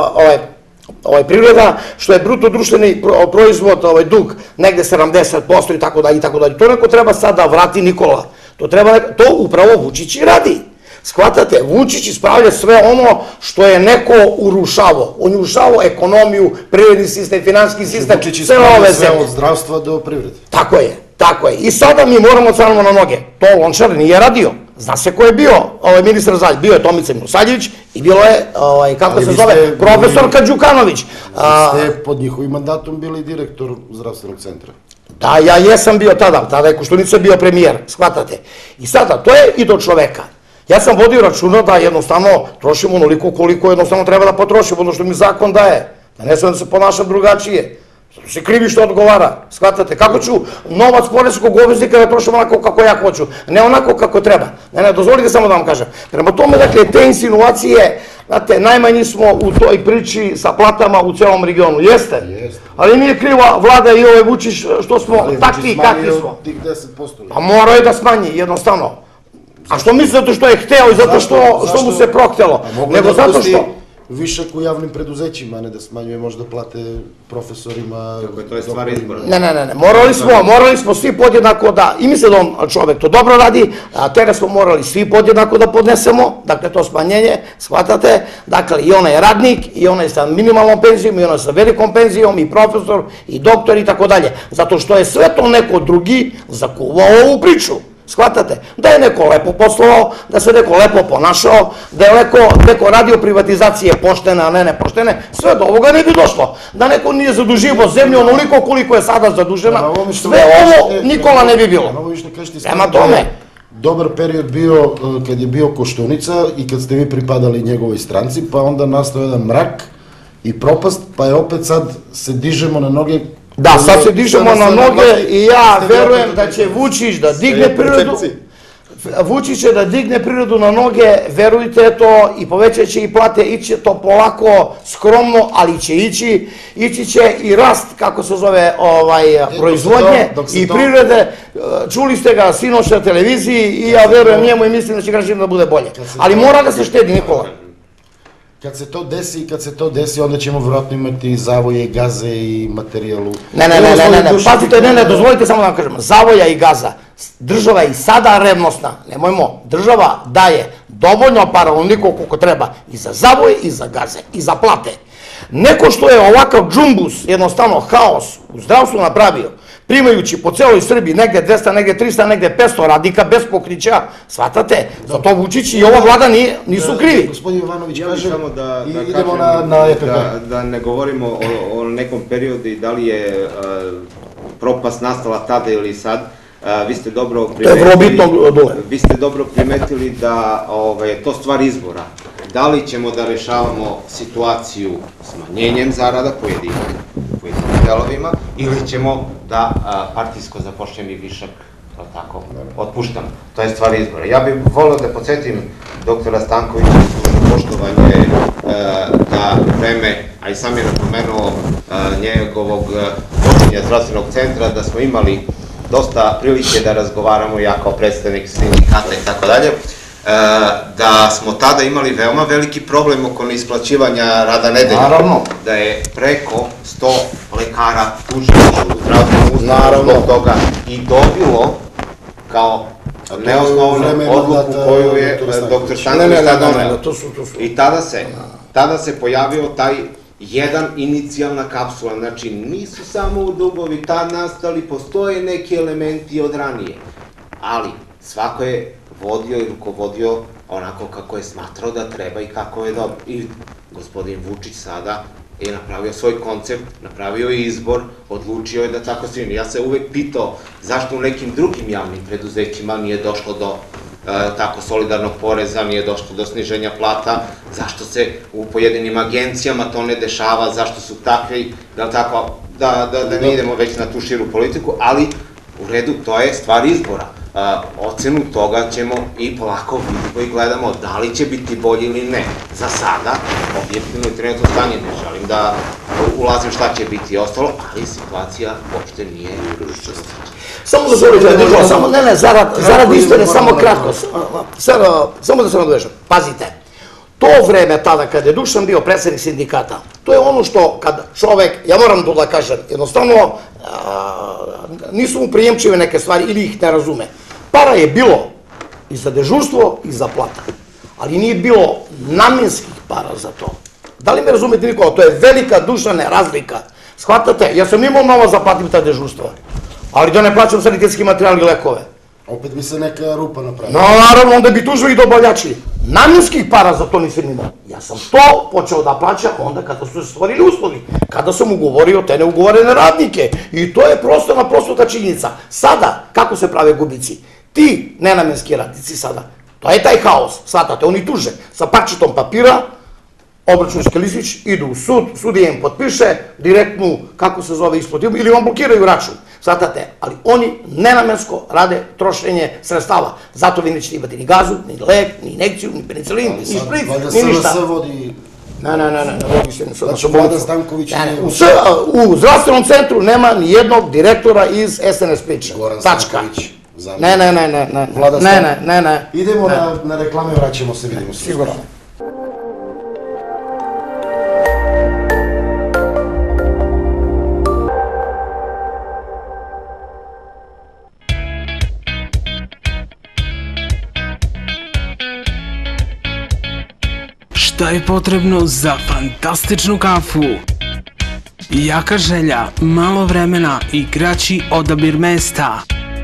ovaj privreda, što je bruto društveni proizvod, ovaj dug, negde sedamdeset posto i tako dalje i tako dalje. To neko treba sad da vrati Nikola. To treba, to upravo Vučić i radi. Shvatate, Vučić ispravlja sve ono što je neko urušavao. On je urušavao ekonomiju, privredni sistem, finansijski sistem, Vučić sve ove ispravlja sve zemlje. od zdravstva do privrede. Tako je, tako je. I sada mi moramo stavimo na noge. To Lončar nije radio. Zna se ko je bio ministar Zalj. Bio je Tomica Milosavljević i bilo je, kako se zove, profesorka Đukanović. Vi ste pod njihovim mandatom bili direktor zdravstvenog centra. Da, ja jesam bio tada, tada je Koštunica bio premijer, shvatate. I sada, to je i do čoveka. Ja sam vodio računa da jednostavno trošimo onoliko koliko jednostavno treba da potrošimo, ono što mi zakon daje. Da ne sam da se ponašam drugačije. Zato se krivi što odgovara, shvatate. Kako ću novac poreskog obveznika da trošim onako kako ja hoću, ne onako kako treba. Ne, ne, dozvolite samo da vam kažem. Prema tome, dakle, te insinuacije, znate, najmanji smo u toj priči sa platama u celom regionu. Jeste? Ali nije kriva vlada i ovaj Vučić što smo takvi kakvi smo. Tih deset posto. Pa morao je da smanji, jednostavno. A što misli zato što je hteo i zato što mu se prohtelo? Nego zato što... Višak u javnim preduzećima, a ne da smanjuje možda plate profesorima... Kako je to je stvar izbora. Ne, ne, ne, morali smo, morali smo svi podjednako da, i misle da on čovek to dobro radi, a tere smo morali svi podjednako da podnesemo, dakle to smanjenje, shvatate, dakle i onaj radnik, i onaj sa minimalnom penzijom, i onaj sa velikom penzijom, i profesor, i doktor, i tako dalje, zato što je sve to neko drugi zakuvao ovu priču. Shvatate? Da je neko lepo poslovao, da se neko lepo ponašao, da je neko radio privatizacije poštene, a ne nepoštene, sve do ovoga ne bi došlo. Da neko nije zaduživo zemlju onoliko koliko je sada zadužena, sve ovo Nikola ne bi bilo. Prema tome. Dobar period bio kad je bio Koštunica i kad ste vi pripadali njegovoj stranci, pa onda nastao jedan mrak i propast, pa je opet sad se dižemo na noge. Da, sad se dižemo na noge i ja verujem da će Vučić da digne prirodu, Vučić će da digne prirodu na noge, verujte to, i povećat će i plate, iće to polako, skromno, ali će ići, ići će i rast, kako se zove, proizvodnje i privrede. Čuli ste ga sinoć na televiziji i ja verujem njemu i mislim da će građanima da bude bolje. Ali mora da se štedi, Nikola. Kad se to desi, kad se to desi, onda ćemo vjerojatno imati zavoje, gaze i materijalu. Ne, ne, ne, ne, ne, pazite, ne, ne, dozvolite samo da vam kažem, zavoja i gaza, država je i sada revnosna, nemojmo, država daje dovoljno para, onoliko koliko treba, i za zavoje, i za gaze, i za plate. Neko što je ovakav džumbus, jednostavno haos u zdravstvu napravio, primajući po celoj Srbiji negde dvesta, negde trista, negde petsto radnika bez pokrića, shvatate, za to Vučić i ova vlada nisu krivi. Gospodin Jovanović kaže, i idemo na E P P. Da ne govorimo o nekom periodu i da li je propast nastala tada ili sad, vi ste dobro primetili, vi ste dobro primetili da je to stvar izbora. Da li ćemo da rešavamo situaciju smanjenjem zarada pojedinim delovima ili ćemo da partijsko zapošljeni višak otpuštamo. To je stvar izbora. Ja bih volio da podsjetim doktora Stankovića i poštovanje da vreme, a i sam je napomenuo njegovog počinja zdravstvenog centra, da smo imali dosta prilike da razgovaramo, ja kao predstavnik sindikata i tako dalje, da smo tada imali veoma veliki problem oko neisplaćivanja rada nedeljom. Da je preko sto lekara tužilo u zdravstvenom ustanovu zbog toga i dobilo kao neosnovnu odluku koju je doktor Stanković tada doneo. I tada se pojavio taj jedan inicijalna kapsula, znači nisu samo dugovi tad nastali, postoje neki elementi od ranije, ali svako je vodio i rukovodio onako kako je smatrao da treba i kako je dobro. I gospodin Vučić sada je napravio svoj koncept, napravio je izbor, odlučio je da tako svini. Ja se uvek pitao zašto u nekim drugim javnim preduzećima nije došlo do tako solidarnog poreza, nije došlo do sniženja plata, zašto se u pojedinim agencijama to ne dešava, zašto su takvi, da ne idemo već na tu širu politiku, ali u redu, to je stvar izbora. ocenu toga ćemo i polako vidimo i gledamo da li će biti bolje ili ne. Za sada, objektivno i trenutno stanje, ne želim da ulazim šta će biti i ostalo, ali situacija uopšte nije ružna. Samo da zove, država, samo, ne, ne, zarad istine, samo kratko, samo da se nadovežem, pazite, to vreme tada kad je Dušan bio predsednik sindikata, to je ono što kad čovek, ja moram to da kažem, jednostavno nisu mu prijemčive neke stvari ili ih ne razume. Para je bilo i za dežurstvo i za plata, ali nije bilo namenskih para za to. Da li me razumete, Nikola? To je velika, Dušane, razlika. Shvatate? Ja sam imao novac da platim ta dežurstva, ali da ne plaćam sanitetski materijal i lekove. Opet bi se neka rupa napravila. No, naravno, onda bi tužili dobavljači. Namenskih para za to nisam imao. Ja sam to počeo da plaćam onda kada su se stvorili uslovi, kada sam ugovorio te neugovorene radnike. I to je prosto na prosto ta činjenica. Sada, kako se prave gubici? Ti nenamenski radnici sada, to je taj haos, shvatate, oni tuže sa parčetom papira, obračunski listić, idu u sud, sudija im potpiše direktnu, kako se zove, isplatu, ili vam blokiraju račun, shvatate, ali oni nenamensko rade trošenje sredstava. Zato vi nećete imati ni gazu, ni lek, ni injekciju, ni penicilin, ni špric, ni ništa. Ne, ne, ne, ne, ne vodi se ništa. Znači, Vlada Stanković nije... U zdravstvenom centru nema ni jednog direktora iz S N S Priča. Goran Stanković. Ne, ne, ne, ne, ne, ne, ne, ne. Idemo na reklame, vraćamo se, vidimo se. Sigurno. Šta je potrebno za fantastičnu kafu? Jaka želja, malo vremena i kraći odabir mesta.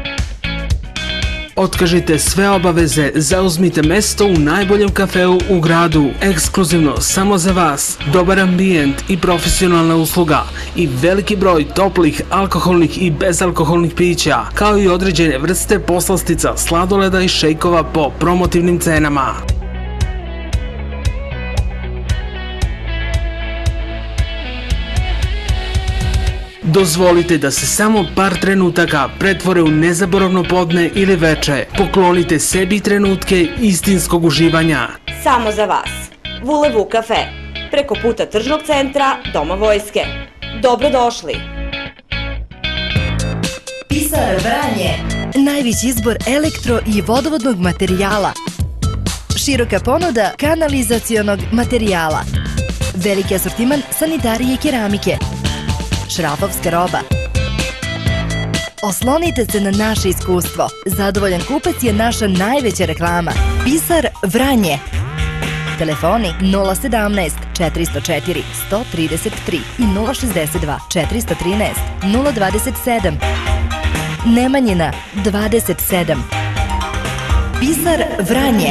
Otkažite sve obaveze, zauzmite mesto u najboljem kafeu u gradu, ekskluzivno samo za vas, dobar ambijent i profesionalna usluga i veliki broj toplih, alkoholnih i bezalkoholnih pića, kao i određene vrste poslastica, sladoleda i šejkova po promotivnim cenama. Dozvolite da se samo par trenutaka pretvore u nezaboravno podne ili veče. Poklonite sebi trenutke istinskog uživanja. Samo za vas. Vulevu kafe. Preko puta tržnog centra Doma vojske. Dobrodošli. Pisar Vranje. Najveći izbor elektro i vodovodnog materijala. Široka ponuda kanalizacionog materijala. Veliki asortiman sanitarije i keramike. Šrafovska roba. Oslonite se na naše iskustvo. Zadovoljan kupac je naša najveća reklama. Pisar Vranje. Telefoni nula sedamnaest četiristo četiri sto trideset tri i nula šezdeset dva četiristo trinaest nula dvadeset sedam. Nemanjina dvadeset sedam. Pisar Vranje.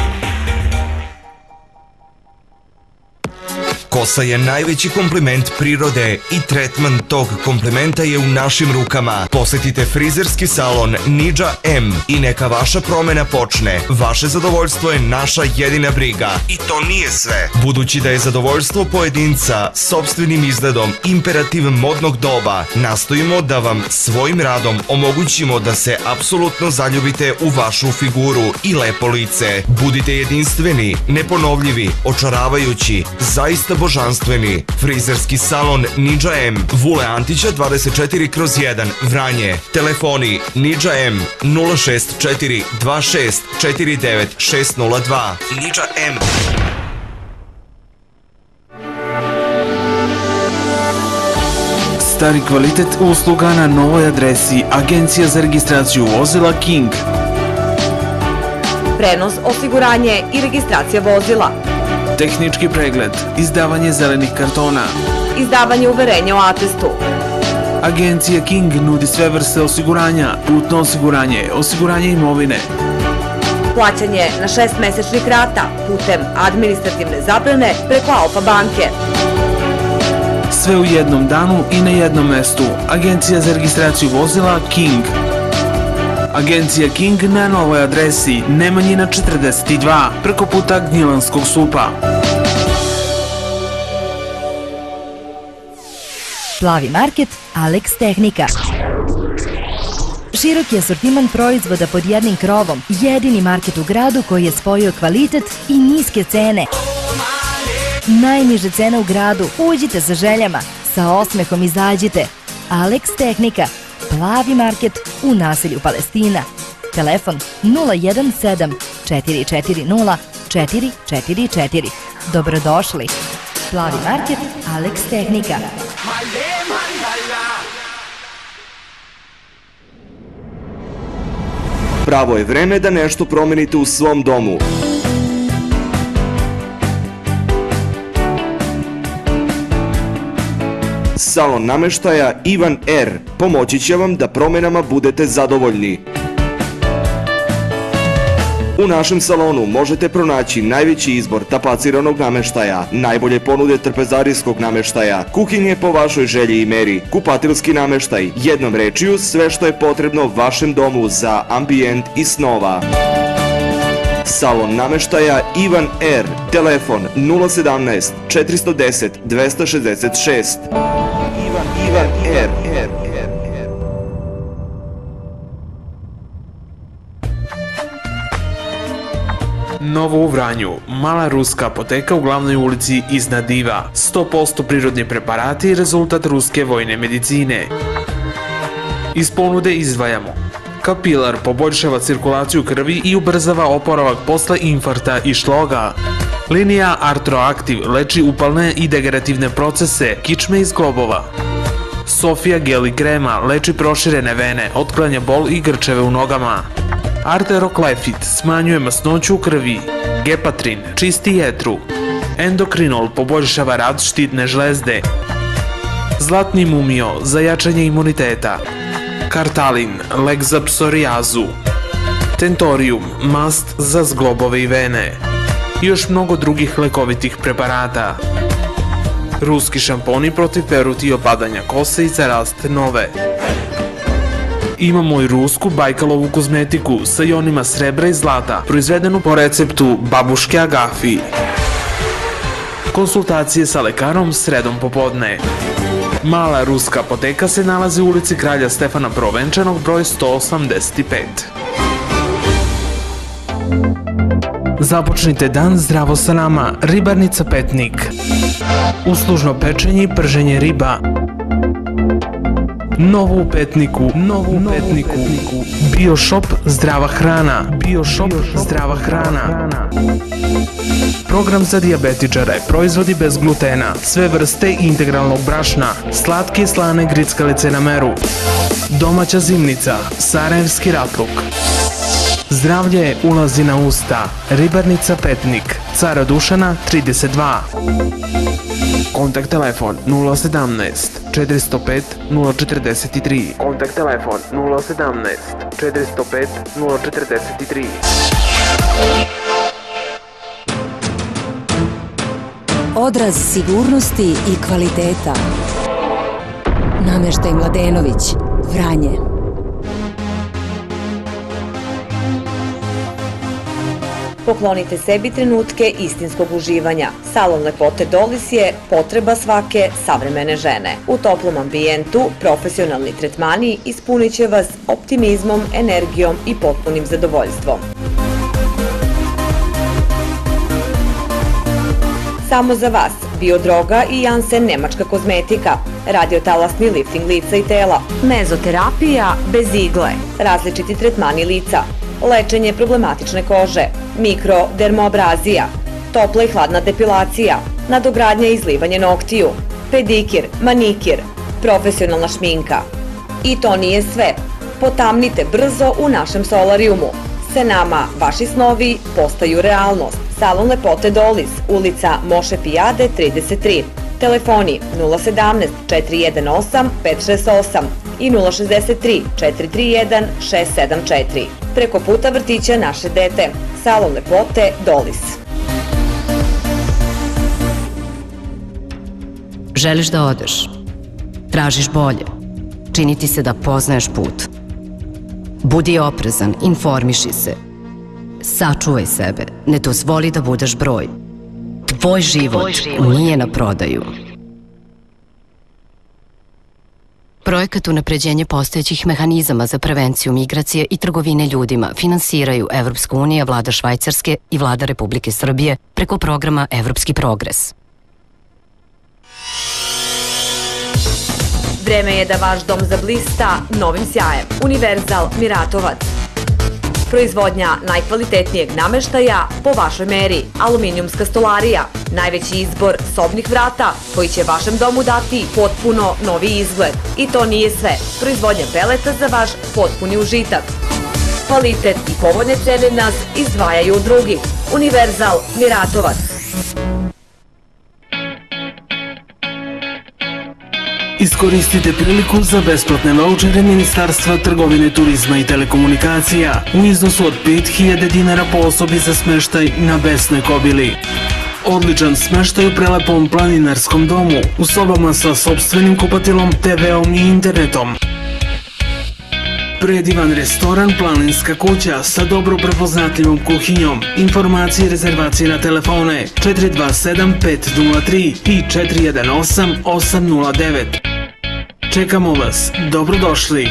Kosa je najveći kompliment prirode i tretman tog komplimenta je u našim rukama. Posetite frizerski salon Nidža M i neka vaša promena počne. Vaše zadovoljstvo je naša jedina briga. I to nije sve. Budući da je zadovoljstvo pojedinca sopstvenim izgledom imperativ modnog doba, nastojimo da vam svojim radom omogućimo da se apsolutno zaljubite u vašu figuru i lepo lice. Budite jedinstveni, neponovljivi, očaravajući, zaista božanstveni. Frizerski salon Nidža M, Vule Antića dvadeset četiri kroz jedan, Vranje. Telefoni Nidža M nula šest četiri dva šest četiri devet šest nula dva. Nidža M. Stari kvalitet usluga na novoj adresi. Agencija za registraciju vozila King. Prenos, osiguranje i registracija vozila. Tehnički pregled, izdavanje zelenih kartona. Izdavanje uverenja o atestu. Agencija King nudi sve vrste osiguranja, putno osiguranje, osiguranje imovine. Plaćanje na šest mesečnih rata putem administrativne zabrane preko Alfa banke. Sve u jednom danu i na jednom mestu. Agencija za registraciju vozila King. Agencija King na novoj adresi Nemanjina četrdeset dva, preko puta Gnjilanskog supa. Plavi market Alex Tehnika. Široki asortiman proizvoda pod jednim krovom. Jedini market u gradu koji je spojio kvalitet i niske cene. Najniže cene u gradu. Uđite sa željama. Sa osmehom izađite. Alex Tehnika. Plavi market u naselju Palestina. Telefon nula jedan sedam četiri četiri nula četiri četiri četiri. Dobrodošli. Plavi market Alex Tehnika. Pravo je vreme da nešto promenite u svom domu. Salon nameštaja Ivan R. pomoći će vam da promenama budete zadovoljni. U našem salonu možete pronaći najveći izbor tapaciranog nameštaja, najbolje ponude trpezarijskog nameštaja, kuhinje po vašoj želji i meri, kupatilski nameštaj, jednom rečju sve što je potrebno vašem domu za ambijent i snova. Salon nameštaja Ivan R. Telefon nula sedamnaest četiristo deset dvesta šezdeset šest. Ivan, Ivan R. Novo u Vranju, mala ruska apoteka u glavnoj ulici iznad Diva. sto posto prirodni preparati i rezultat ruske vojne medicine. Iz ponude izdvajamo Kapilar poboljšava cirkulaciju krvi i ubrzava oporavak posle infarkta i šloga. Linija Artroaktiv leči upalne i degenerativne procese, kičme i zglobova. Sofia gel i krema leči proširene vene, otklanja bol i grčeve u nogama. Arteroklefit smanjuje masnoću u krvi. Gepatrin čisti jetru. Endokrinol poboljšava rad štitne žlezde. Zlatni mumio za jačanje imuniteta. Kartalin lek za psorijazu. Tentorium mast za zglobove i vene. I još mnogo drugih lekovitih preparata. Ruski šamponi protiv peruti i opadanja kose i za rast nove. Imamo i rusku Bajkalovu kozmetiku sa ionima srebra i zlata, proizvedenu po receptu babuške Agafi. Konsultacije sa lekarom sredom popodne. Mala ruska apoteka se nalazi u ulici Kralja Stefana Prvenčanog, broj sto osamdeset pet. Započnite dan zdravo sa nama, Ribarnica Petnik. Uslužno pečenje i prženje riba. Novo u Petniku, novo u Petniku. Bioshop zdrava hrana, Bioshop zdrava hrana. Program za dijabetičare, proizvodi bez glutena, sve vrste integralnog brašna, slatke i slane grickalice na meru. Domaća zimnica, sarajevski ratluk. Zdravlje ulazi na usta, Ribarnica Petnik, Cara Dušana trideset dva. Kontakt telefon nula sedamnaest četiristo pet nula četrdeset tri. Kontakt telefon nula sedamnaest četiristo pet nula četrdeset tri. Odraz sigurnosti i kvaliteta. Nameštaj Mladenović, Vranje. Poklonite sebi trenutke istinskog uživanja. Salon lepote Dolis je potreba svake savremene žene. U toplom ambijentu, profesionalni tretmani ispunit će vas optimizmom, energijom i potpunim zadovoljstvom. Samo za vas, Biodroga i Jansen nemačka kozmetika, radiotalasni lifting lica i tela, mezoterapija bez igle, različiti tretmani lica, lečenje problematične kože, mikrodermoabrazija, topla i hladna depilacija, nadogradnja i izlivanje noktiju, pedikir, manikir, profesionalna šminka. I to nije sve. Potamnite brzo u našem solarijumu. Se nama vaši snovi postaju realnost. Salon lepote Dolis, ulica Moše Pijade trideset tri. Telefoni nula sedamnaest četiri jedan osam pet šest osam i nula šezdeset tri četiri tri jedan šest sedam četiri. Preko puta vrtića Naše dete. Salon lepote Dolis. Želiš da odeš? Tražiš bolje? Čini ti se da poznaješ put? Budi oprezan, informiši se. Sačuvaj sebe, ne dozvoli da budeš broj. Tvoj život nije na prodaju. Projekat unapređenja postojećih mehanizama za prevenciju migracije i trgovine ljudima finansiraju Evropska unija, vlada Švajcarske i vlada Republike Srbije preko programa Evropski progres. Vreme je da vaš dom zablista novim sjajem. Univerzal Miratovac. Proizvodnja najkvalitetnijeg nameštaja po vašoj meri. Aluminijumska stolarija. Najveći izbor sobnih vrata koji će vašem domu dati potpuno novi izgled. I to nije sve. Proizvodnja peleta za vaš potpuni užitak. Kvalitet i povoljne cene nas izdvajaju od drugih. Univerzal Miratovac. Iskoristite priliku za besplatne vaučere Ministarstva trgovine, turizma i telekomunikacija u iznosu od pet hiljada dinara po osobi za smeštaj na Besnoj Kobili. Odličan smeštaj u prelepom planinarskom domu, u sobama sa sopstvenim kupatilom, te veom i internetom. Predivan restoran Planinska kuća sa dobro prepoznatljivom kuhinjom. Informacije i rezervacije na telefone četiri dva sedam pet nula tri i četiri jedan osam osam nula devet. Čekamo vas. Dobrodošli.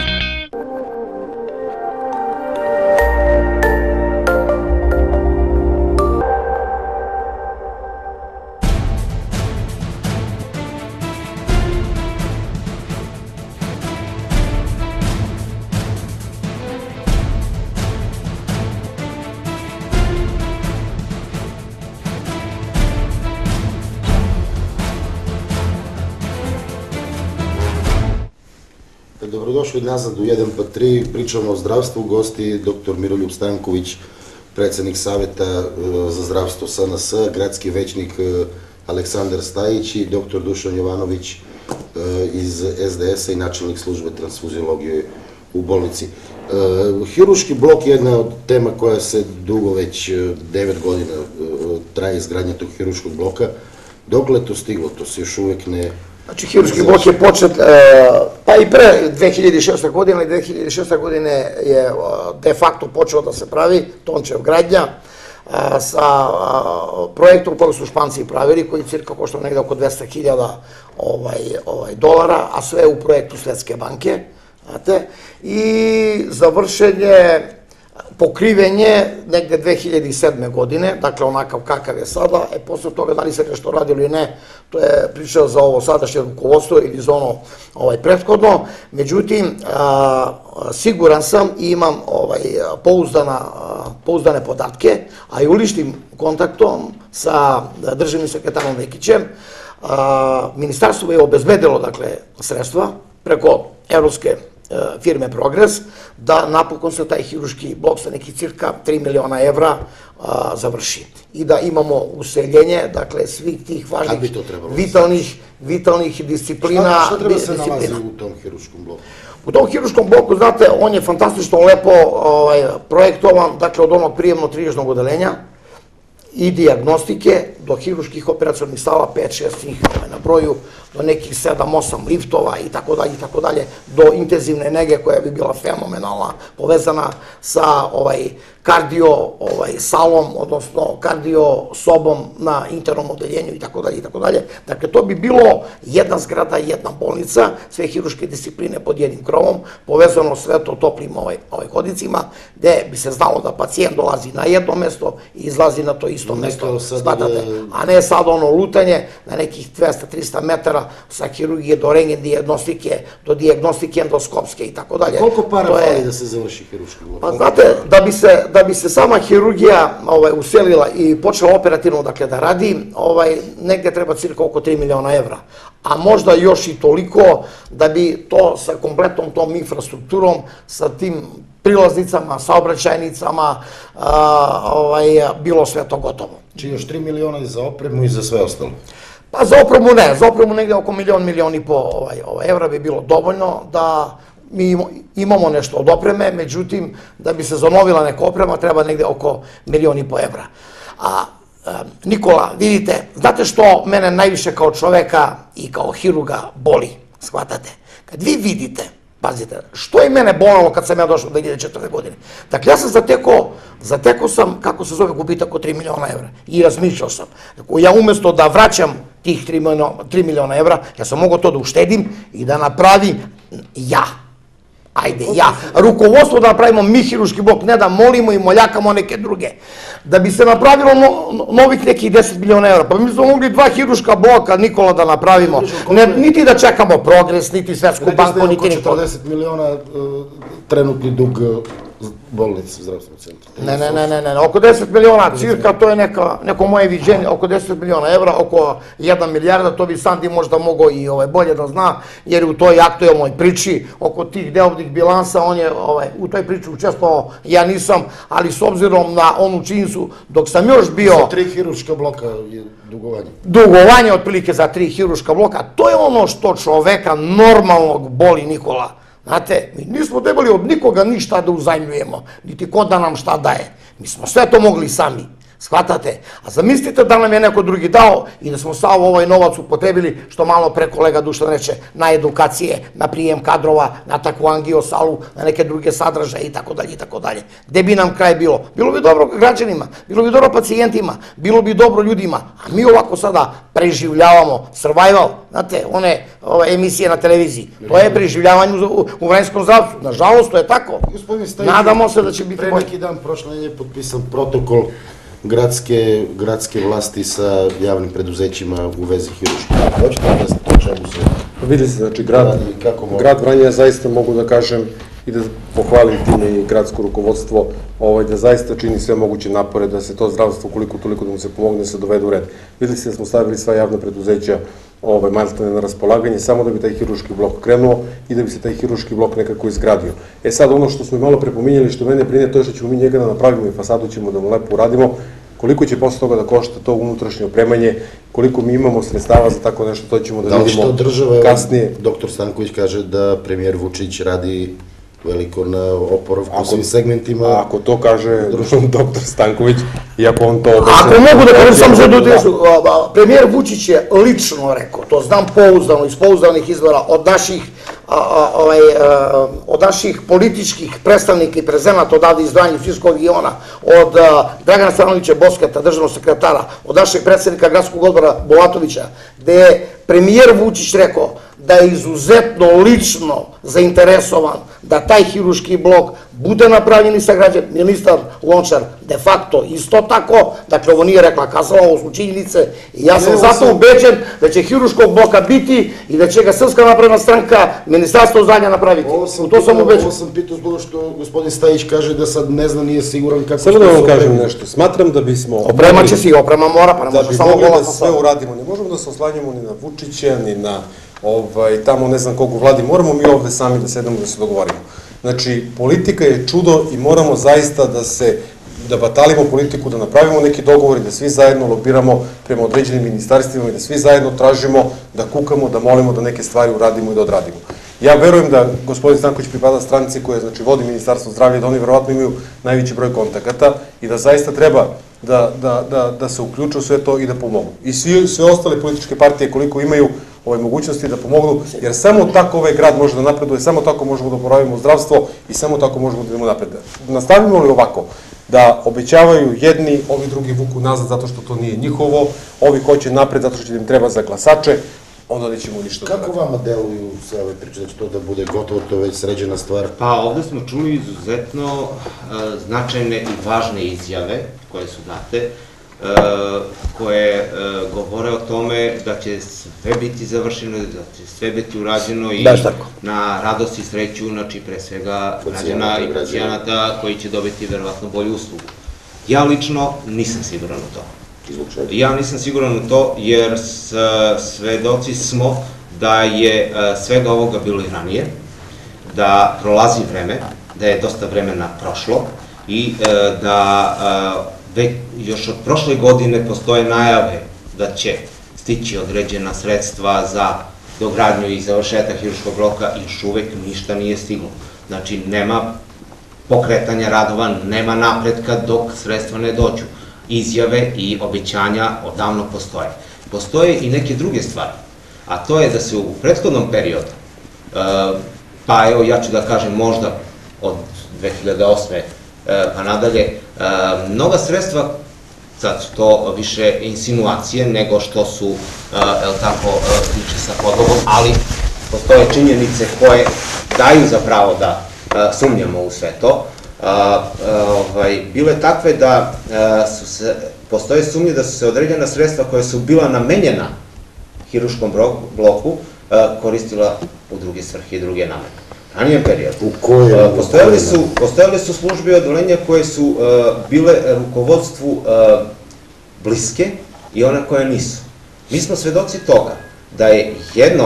Dobrodošli nazad u jedan pa tri, pričamo o zdravstvu, gosti doktor Miroljub Stanković, predsednik Saveta za zdravstvo S N S, gradski većnik Aleksandar Stajić i doktor Dušan Jovanović iz S D S-a i načelnik službe transfuziologije u bolnici. Hiruški blok je jedna od tema koja se dugo, već devet godina traje izgradnja tog hiruškog bloka. Dokle je to stiglo? To se još uvek ne... Znači, hiruški blok je počet, pa i pre dve hiljade šeste. godine, ali dve hiljade šeste. godine je de facto počeo da se pravi, Tončev gradnja, sa projektom koji su Španci pravili, koji cirka koštao negde oko dvesta hiljada dolara, a sve u projektu Svetske banke, znate, i završen je, pokriven je negde dve hiljade sedme. godine, dakle onakav kakav je sada, e posle toga da li se nešto radilo ili ne, to je pričao za ovo sadašnje rukovodstvo ili za ono prethodno, međutim, siguran sam i imam pouzdane podatke, a i u ličnim kontaktom sa državnim sekretarom Vekićem, ministarstvo je obezbedilo, dakle, sredstva preko evropske firme Progres, da napokon se taj hiruški blok sa nekih cirka tri miliona evra završi. I da imamo useljenje, dakle, svih tih važnih, vitalnih disciplina. Šta treba se nalazi u tom hiruškom bloku? U tom hiruškom bloku, znate, on je fantastično lepo projektovan, dakle, od onog prijemno-triježnog odelenja i dijagnostike do hiruških operacionih sala, pet šest njih na broju, do nekih sedam osam liftova i tako dalje i tako dalje, do intenzivne nege koja bi bila fenomenalna, povezana sa kardio salom, odnosno kardio sobom na internom odeljenju i tako dalje i tako dalje. Dakle, to bi bilo jedna zgrada, jedna bolnica, sve hiruške discipline pod jednim krovom, povezano sve to toplim hodnicima, gde bi se znalo da pacijent dolazi na jedno mesto i izlazi na to isto mesto, a ne sad ono lutanje na nekih dvesta trista metara sa hirurgije do rengen dijagnostike, do dijagnostike endoskopske i tako dalje. Koliko para fali da se završi hiruški blok? Pa znate, da bi se sama hirurgija uselila i počela operativno da radi, negde treba cirka oko tri miliona evra. A možda još i toliko da bi to sa kompletnom tom infrastrukturom, sa tim prilaznicama, saobraćajnicama, bilo sve to gotovo. Či još tri miliona i za opremu i za sve ostalo? Pa za opremu ne, za opremu negde oko milion, milion i po evra bi bilo dovoljno da mi imamo nešto od opreme, međutim, da bi se zanovila neka oprema, treba negde oko milion i po evra. A Nikola, vidite, znate što mene najviše kao čoveka i kao hirurga boli, shvatate? Kad vi vidite, pazite, što je mene bolalo kad sam ja došao dve hiljade četvrte. godine? Dakle, ja sam zatekao, zatekao sam, kako se zove, gubitak od tri miliona evra i razmišljao sam. Dakle, ja umesto da vraćam tih tri miliona evra, ja sam mogao to da uštedim i da napravim ja. Ajde, ja. Rukovodstvo da napravimo mi hiruški blok, ne da molimo i moljakamo neke druge. Da bi se napravilo novih nekih deset miliona evra, pa mi smo mogli dva hiruška bloka, Nikola, da napravimo. Niti da čekamo Progres, niti Svetsku banku, niti Nikola. četrdeset miliona trenutni dug bolnice, zdravstvenog centra. Ne, ne, ne, ne, ne, oko deset miliona cirka, to je neko moje viđenje, oko deset miliona evra, oko jedna milijarda, to bi Sandi možda mogao i bolje da zna, jer je u toj aktuelnoj priči, oko tih deobnih bilansa, on je u toj priči učestvovao, ja nisam, ali s obzirom na onu činjenicu, dok sam još bio... Za tri hiruška bloka je dugovanje. Dugovanje otprilike za tri hiruška bloka, to je ono što čoveka normalnog boli, Nikola. Znate, mi nismo trebali od nikoga ništa da uzajmljujemo, niti ko da nam šta daje. Mi smo sve to mogli sami, shvatate? A zamislite da nam je neko drugi dao i da smo sav ovaj novac upotrebili, što malo pre kolega Dušan reče, na edukacije, na prijem kadrova, na takvu angiosalu, na neke druge sadržaje i tako dalje i tako dalje. Gde bi nam kraj bilo? Bilo bi dobro građanima, bilo bi dobro pacijentima, bilo bi dobro ljudima, a mi ovako sada preživljavamo, survival, znate, one emisije na televiziji, to je preživljavanje u vremenskom zdravstvu. Nažalost, to je tako. Nadamo se da će biti bolje. Pre neki dan, prošle nedelje, je potpisan protokol gradske vlasti sa javnim preduzećima u vezi hiruškog. Hoćete da ste to čemu se... Vidi se, znači, grad Vranje, zaista mogu da kažem i da pohvalim time i gradsko rukovodstvo, da zaista čini sve moguće napore da se to zdravstvo, koliko toliko da mu se pomogne, da se dovede u red. Videli ste da smo stavili sva javna preduzeća maltene na raspolaganje, samo da bi taj hiruški blok krenuo i da bi se taj hiruški blok nekako izgradio. E sad, ono što smo malo prepominjali, što mene brine, to je što ćemo mi njega da napravimo i fasadu ćemo da mu lepo uradimo, koliko će posle toga da košta to unutrašnje opremanje, koliko mi imamo sredstava za tako nešto, to ćemo da vidimo kasnije. Doktor Stanković kaže da premijer Vučić radi veliko na oporavku svim segmentima. Ako to kaže doktor Stanković, i ako on to obeća... Ako mogu da kažem samo za dodesu, premijer Vučić je lično rekao, to znam pouzdano, iz pouzdanih izvora, od naših od naših političkih predstavnika i prezenata odavde iz Vranja i Fiškog regiona, od Dragana Stanovića Boskata, državnog sekretara, od našeg predsednika gradskog odbora Bulatovića, gde je premijer Vučić rekao da je izuzetno lično zainteresovan da taj hiruški blok bude napravljen i sagrađen. Ministar Lončar de facto isto tako, dakle ovo nije rekla Kasala, ovo su činjenice i ja sam zato ubeđen da će hiruškog bloka biti i da će ga Srpska napredna stranka, Ministarstvo zdravlja napraviti. U to sam ubeđen. Ovo sam pitao zbog što gospodin Stajić kaže da sad ne zna, nije siguran kako što se... Samo da vam kažem nešto, smatram da bismo... Oprema će se i oprema mora, pa ne može samo gola. Da bi mogli da sve uradimo, ne možemo da se oslanjamo ni na Vučića, ni na tamo ne znam kogu vladi, moramo mi ovde sami da sedemo da se dogovorimo. Znači, politika je čudo i moramo zaista da se, da batalimo politiku, da napravimo neki dogovor i da svi zajedno lobiramo prema određenim ministarstvima i da svi zajedno tražimo, da kukamo, da molimo da neke stvari uradimo i da odradimo. Ja verujem da gospodin Stanković pripada stranci koja vodi Ministarstvo zdravlja, da oni verovatno imaju najveći broj kontakata i da zaista treba da se uključe u sve to i da pomogu. I sve ostale političke partije koliko imaju ove mogućnosti da pomognu, jer samo tako ovaj grad može da napreduje, samo tako možemo da oporavimo zdravstvo i samo tako možemo da idemo napred. Nastavimo li ovako da obećavaju jedni, ovi drugi vuku nazad zato što to nije njihovo, ovi hoće napred zato što će im treba za glasače, onda nećemo ništa da radimo. Kako vama deluju sve ove priče da će to da bude gotovo, to je već sređena stvar? Pa ovde smo čuli izuzetno značajne i važne izjave koje su date, koje govore o tome da će sve biti završeno, da će sve biti urađeno i na radost i sreću, znači pre svega građana i pacijenata koji će dobiti verovatno bolju uslugu. Ja lično nisam siguran u to. Ja nisam siguran u to jer svedoci smo da je svega ovoga bilo i ranije, da prolazi vreme, da je dosta vremena prošlo i da još od prošle godine postoje najave da će stići određena sredstva za dogradnju i završetak hiruškog bloka i još uvek ništa nije stiglo. Znači, nema pokretanja radova, nema napretka dok sredstva ne dođu. Izjave i obećanja odavno postoje. Postoje i neke druge stvari, a to je da se u prethodnom periodu, pa evo ja ću da kažem možda od dve hiljade osme pa nadalje, mnoga sredstva, sad su to više insinuacije nego što su, el tako, priče sa podlogom, ali postoje činjenice koje daju za pravo da sumnjamo u sve to, bile takve da postoje sumnje da su se određena sredstva koja su bila namenjena hiruškom bloku koristila u druge svrhe i druge namene. U ranijem periodu. Postojali su službe i odeljenja koje su bile rukovodstvu bliske i one koje nisu. Mi smo svedoci toga da je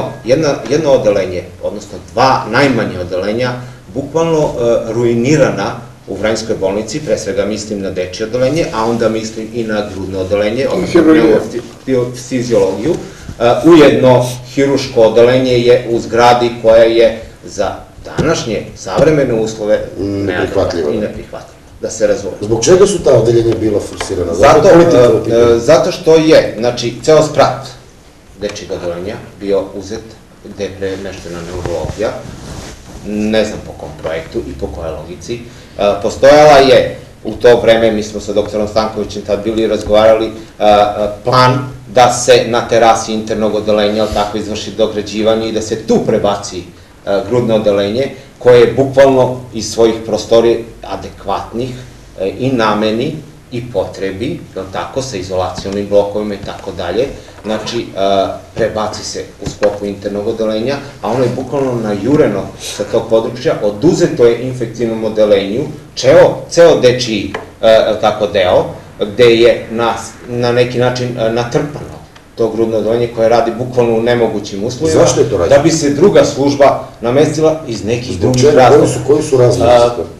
jedno odelenje, odnosno dva najmanje odelenja, bukvalno ruinirana u Vranjskoj bolnici, pre svega mislim na dečje odelenje, a onda mislim i na grudno odelenje, odnosno fiziologiju. Ujedno, hiruško odelenje je u zgradi koja je za današnje savremene uslove neadekvatna i neprihvatljiva, da se razume. Zbog čega su ta odeljenja bila forsirana? Zato što je, znači, ceo sprat dečjeg odelenja bio uzet, gde je premeštena neurologija, ne znam po kom projektu i po kojoj logici. Postojala je u to vreme, mi smo sa doktorom Stankovićem tad bili razgovarali, plan da se na terasi internog odelenja tako izvrši dograđivanje i da se tu prebaci grudno odelenje, koje je bukvalno iz svojih prostorija adekvatnih i nameni i potrebi, tako, sa izolacijalnim blokovima i tako dalje, znači, prebaci se u sklopu internog odelenja, a ono je bukvalno najureno sa tog područja, oduzeto je infektivnom odelenju, ceo dečiji deo, gde je na neki način natrpano to grudno odelenje koje radi bukvalno u nemogućim uslovima, da bi se druga služba namestila iz nekih drugih razloga. Koji su razloga?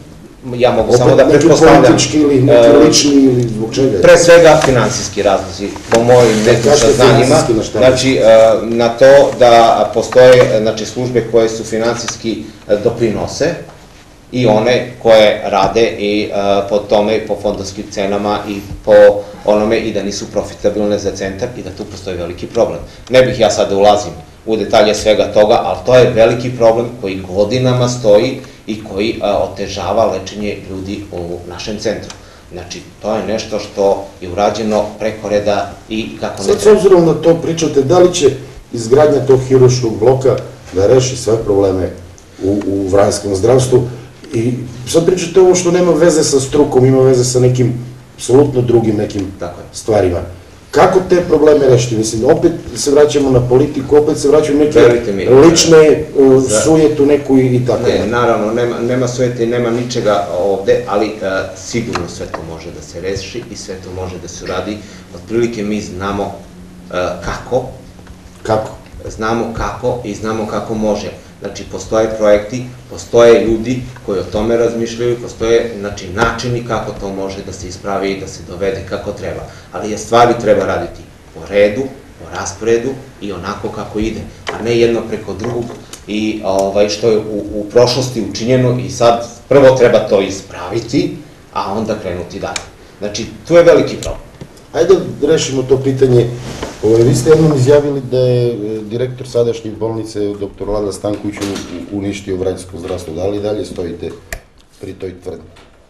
Ja mogu samo da pretpostavljam. Neki politički ili neki lični ili zbog čega? Pre svega finansijski razlozi, po mojim nekim saznanjima. Znači, na to da postoje službe koje su finansijski doprinose i one koje rade i po tome, po fondovskim cenama i po onome i da nisu profitabilne za centar i da tu postoji veliki problem. Ne bih ja sad da ulazim u detalje svega toga, ali to je veliki problem koji godinama stoji i koji otežava lečenje ljudi u našem centru. Znači, to je nešto što je urađeno preko reda i kako ne treba. Sad, s obzirom na to pričate, da li će izgradnja tog hiruškog bloka da reši sve probleme u vranjskom zdravstvu? I sad pričate ovo što nema veze sa strukom, ima veze sa nekim apsolutno drugim nekim stvarima. Kako te probleme rešiti? Mislim, opet se vraćamo na politiku, opet se vraćamo neke lične sujetu neku i tako. Ne, naravno, nema sujete i nema ničega ovde, ali sigurno sve to može da se reši i sve to može da se uradi. Otprilike mi znamo kako. Kako? Znamo kako i znamo kako može. Znači, postoje projekti, postoje ljudi koji o tome razmišljaju, postoje načini kako to može da se ispravi i da se dovede kako treba. Ali je stvari treba raditi po redu, po rasporedu i onako kako ide, a ne jedno preko drugog i što je u prošlosti učinjeno i sad prvo treba to ispraviti, a onda krenuti dalje. Znači, tu je veliki problem. Ajde da rešimo to pitanje. Vi ste jednom izjavili da je direktor sadašnje bolnice, doktor Lada Stanković, uništio vranjsko zdravstvo. Da li dalje stojite pri toj tvrdnji?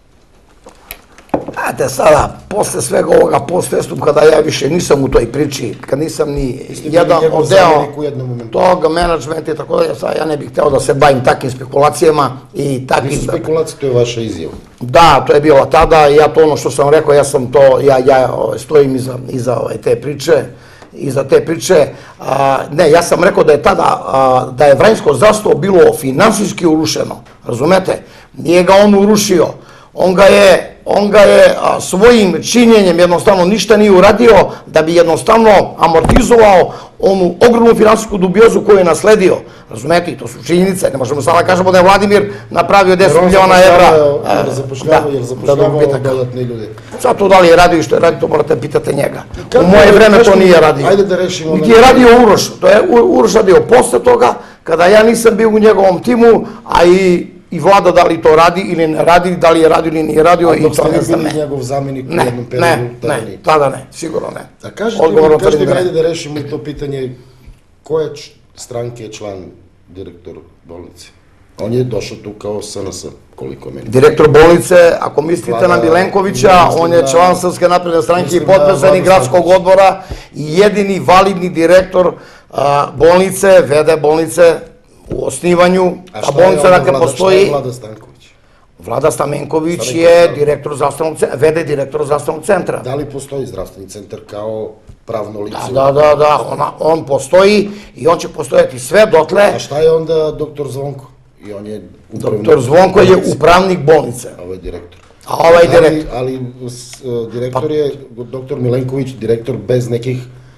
Znate, sada, posle svega ovoga, post-festum, kada ja više nisam u toj priči, kad nisam ni jedan od deo tog menadžmenta i tako dalje, sada ja ne bih hteo da se bavim takvim spekulacijama i takvim... Nisu spekulacije, to je vaša izjava. Da, to je bila tada i ja to ono što sam rekao, ja sam to, ja stojim iza te priče, iza te priče. Ne, ja sam rekao da je tada, da je vranjsko zdravstvo bilo finansijski urušeno, razumete? Nije ga on urušio, on ga je on ga je svojim činjenjem jednostavno ništa nije uradio da bi jednostavno amortizovao onu ogromnu finansijsku dubiozu koju je nasledio. Razumete, i to su činjenice, ne možemo sada kažemo da je Vladimir napravio deset miliona evra. Jer zapošljavao, jer zapošljavao dodatne ljude. Sad to da li je radio i što je radio, to morate pitati njega. U moje vreme to nije radio. Ajde da rešimo. Niti je radio Uroš, to je Uroš radio posle toga, kada ja nisam bio u njegovom timu, a i i Vlada da li to radi ili ne radi, da li je radio ili nije radio i to ne znam. A dok ste bili njegov zamjenik u jednom periodu? Ne, ne, tada ne, sigurno ne. A kažete mi, ajde da rešimo i to pitanje, koje stranke je član direktor bolnice? On je došao tu kao S N S, koliko meni. Direktor bolnice, ako mislite na Milenkovića, on je član Srpske napredne stranke i potpredsednik gradskog odbora i jedini validni direktor bolnice, V D bolnice u osnivanju, A ta šta je bolnica, onda dakle, Vlada, postoji... šta je Vlada Stanković? Vlada Stamenković Stamenković, je da. direktor zdravstvenog centra, vede direktor zdravstvenog centra. Da li postoji zdravstveni centar kao pravno lice? Da, da, da, da, ona, on postoji i on će postojati sve dotle. A šta je onda doktor Zvonko? I on je upravnik Doktor Zvonko je bolnice. upravnik bolnice. A ovo je direktor. A ovaj Ali- direktor. Ali s- direktor je, doktor Milenković, direktor bez nekih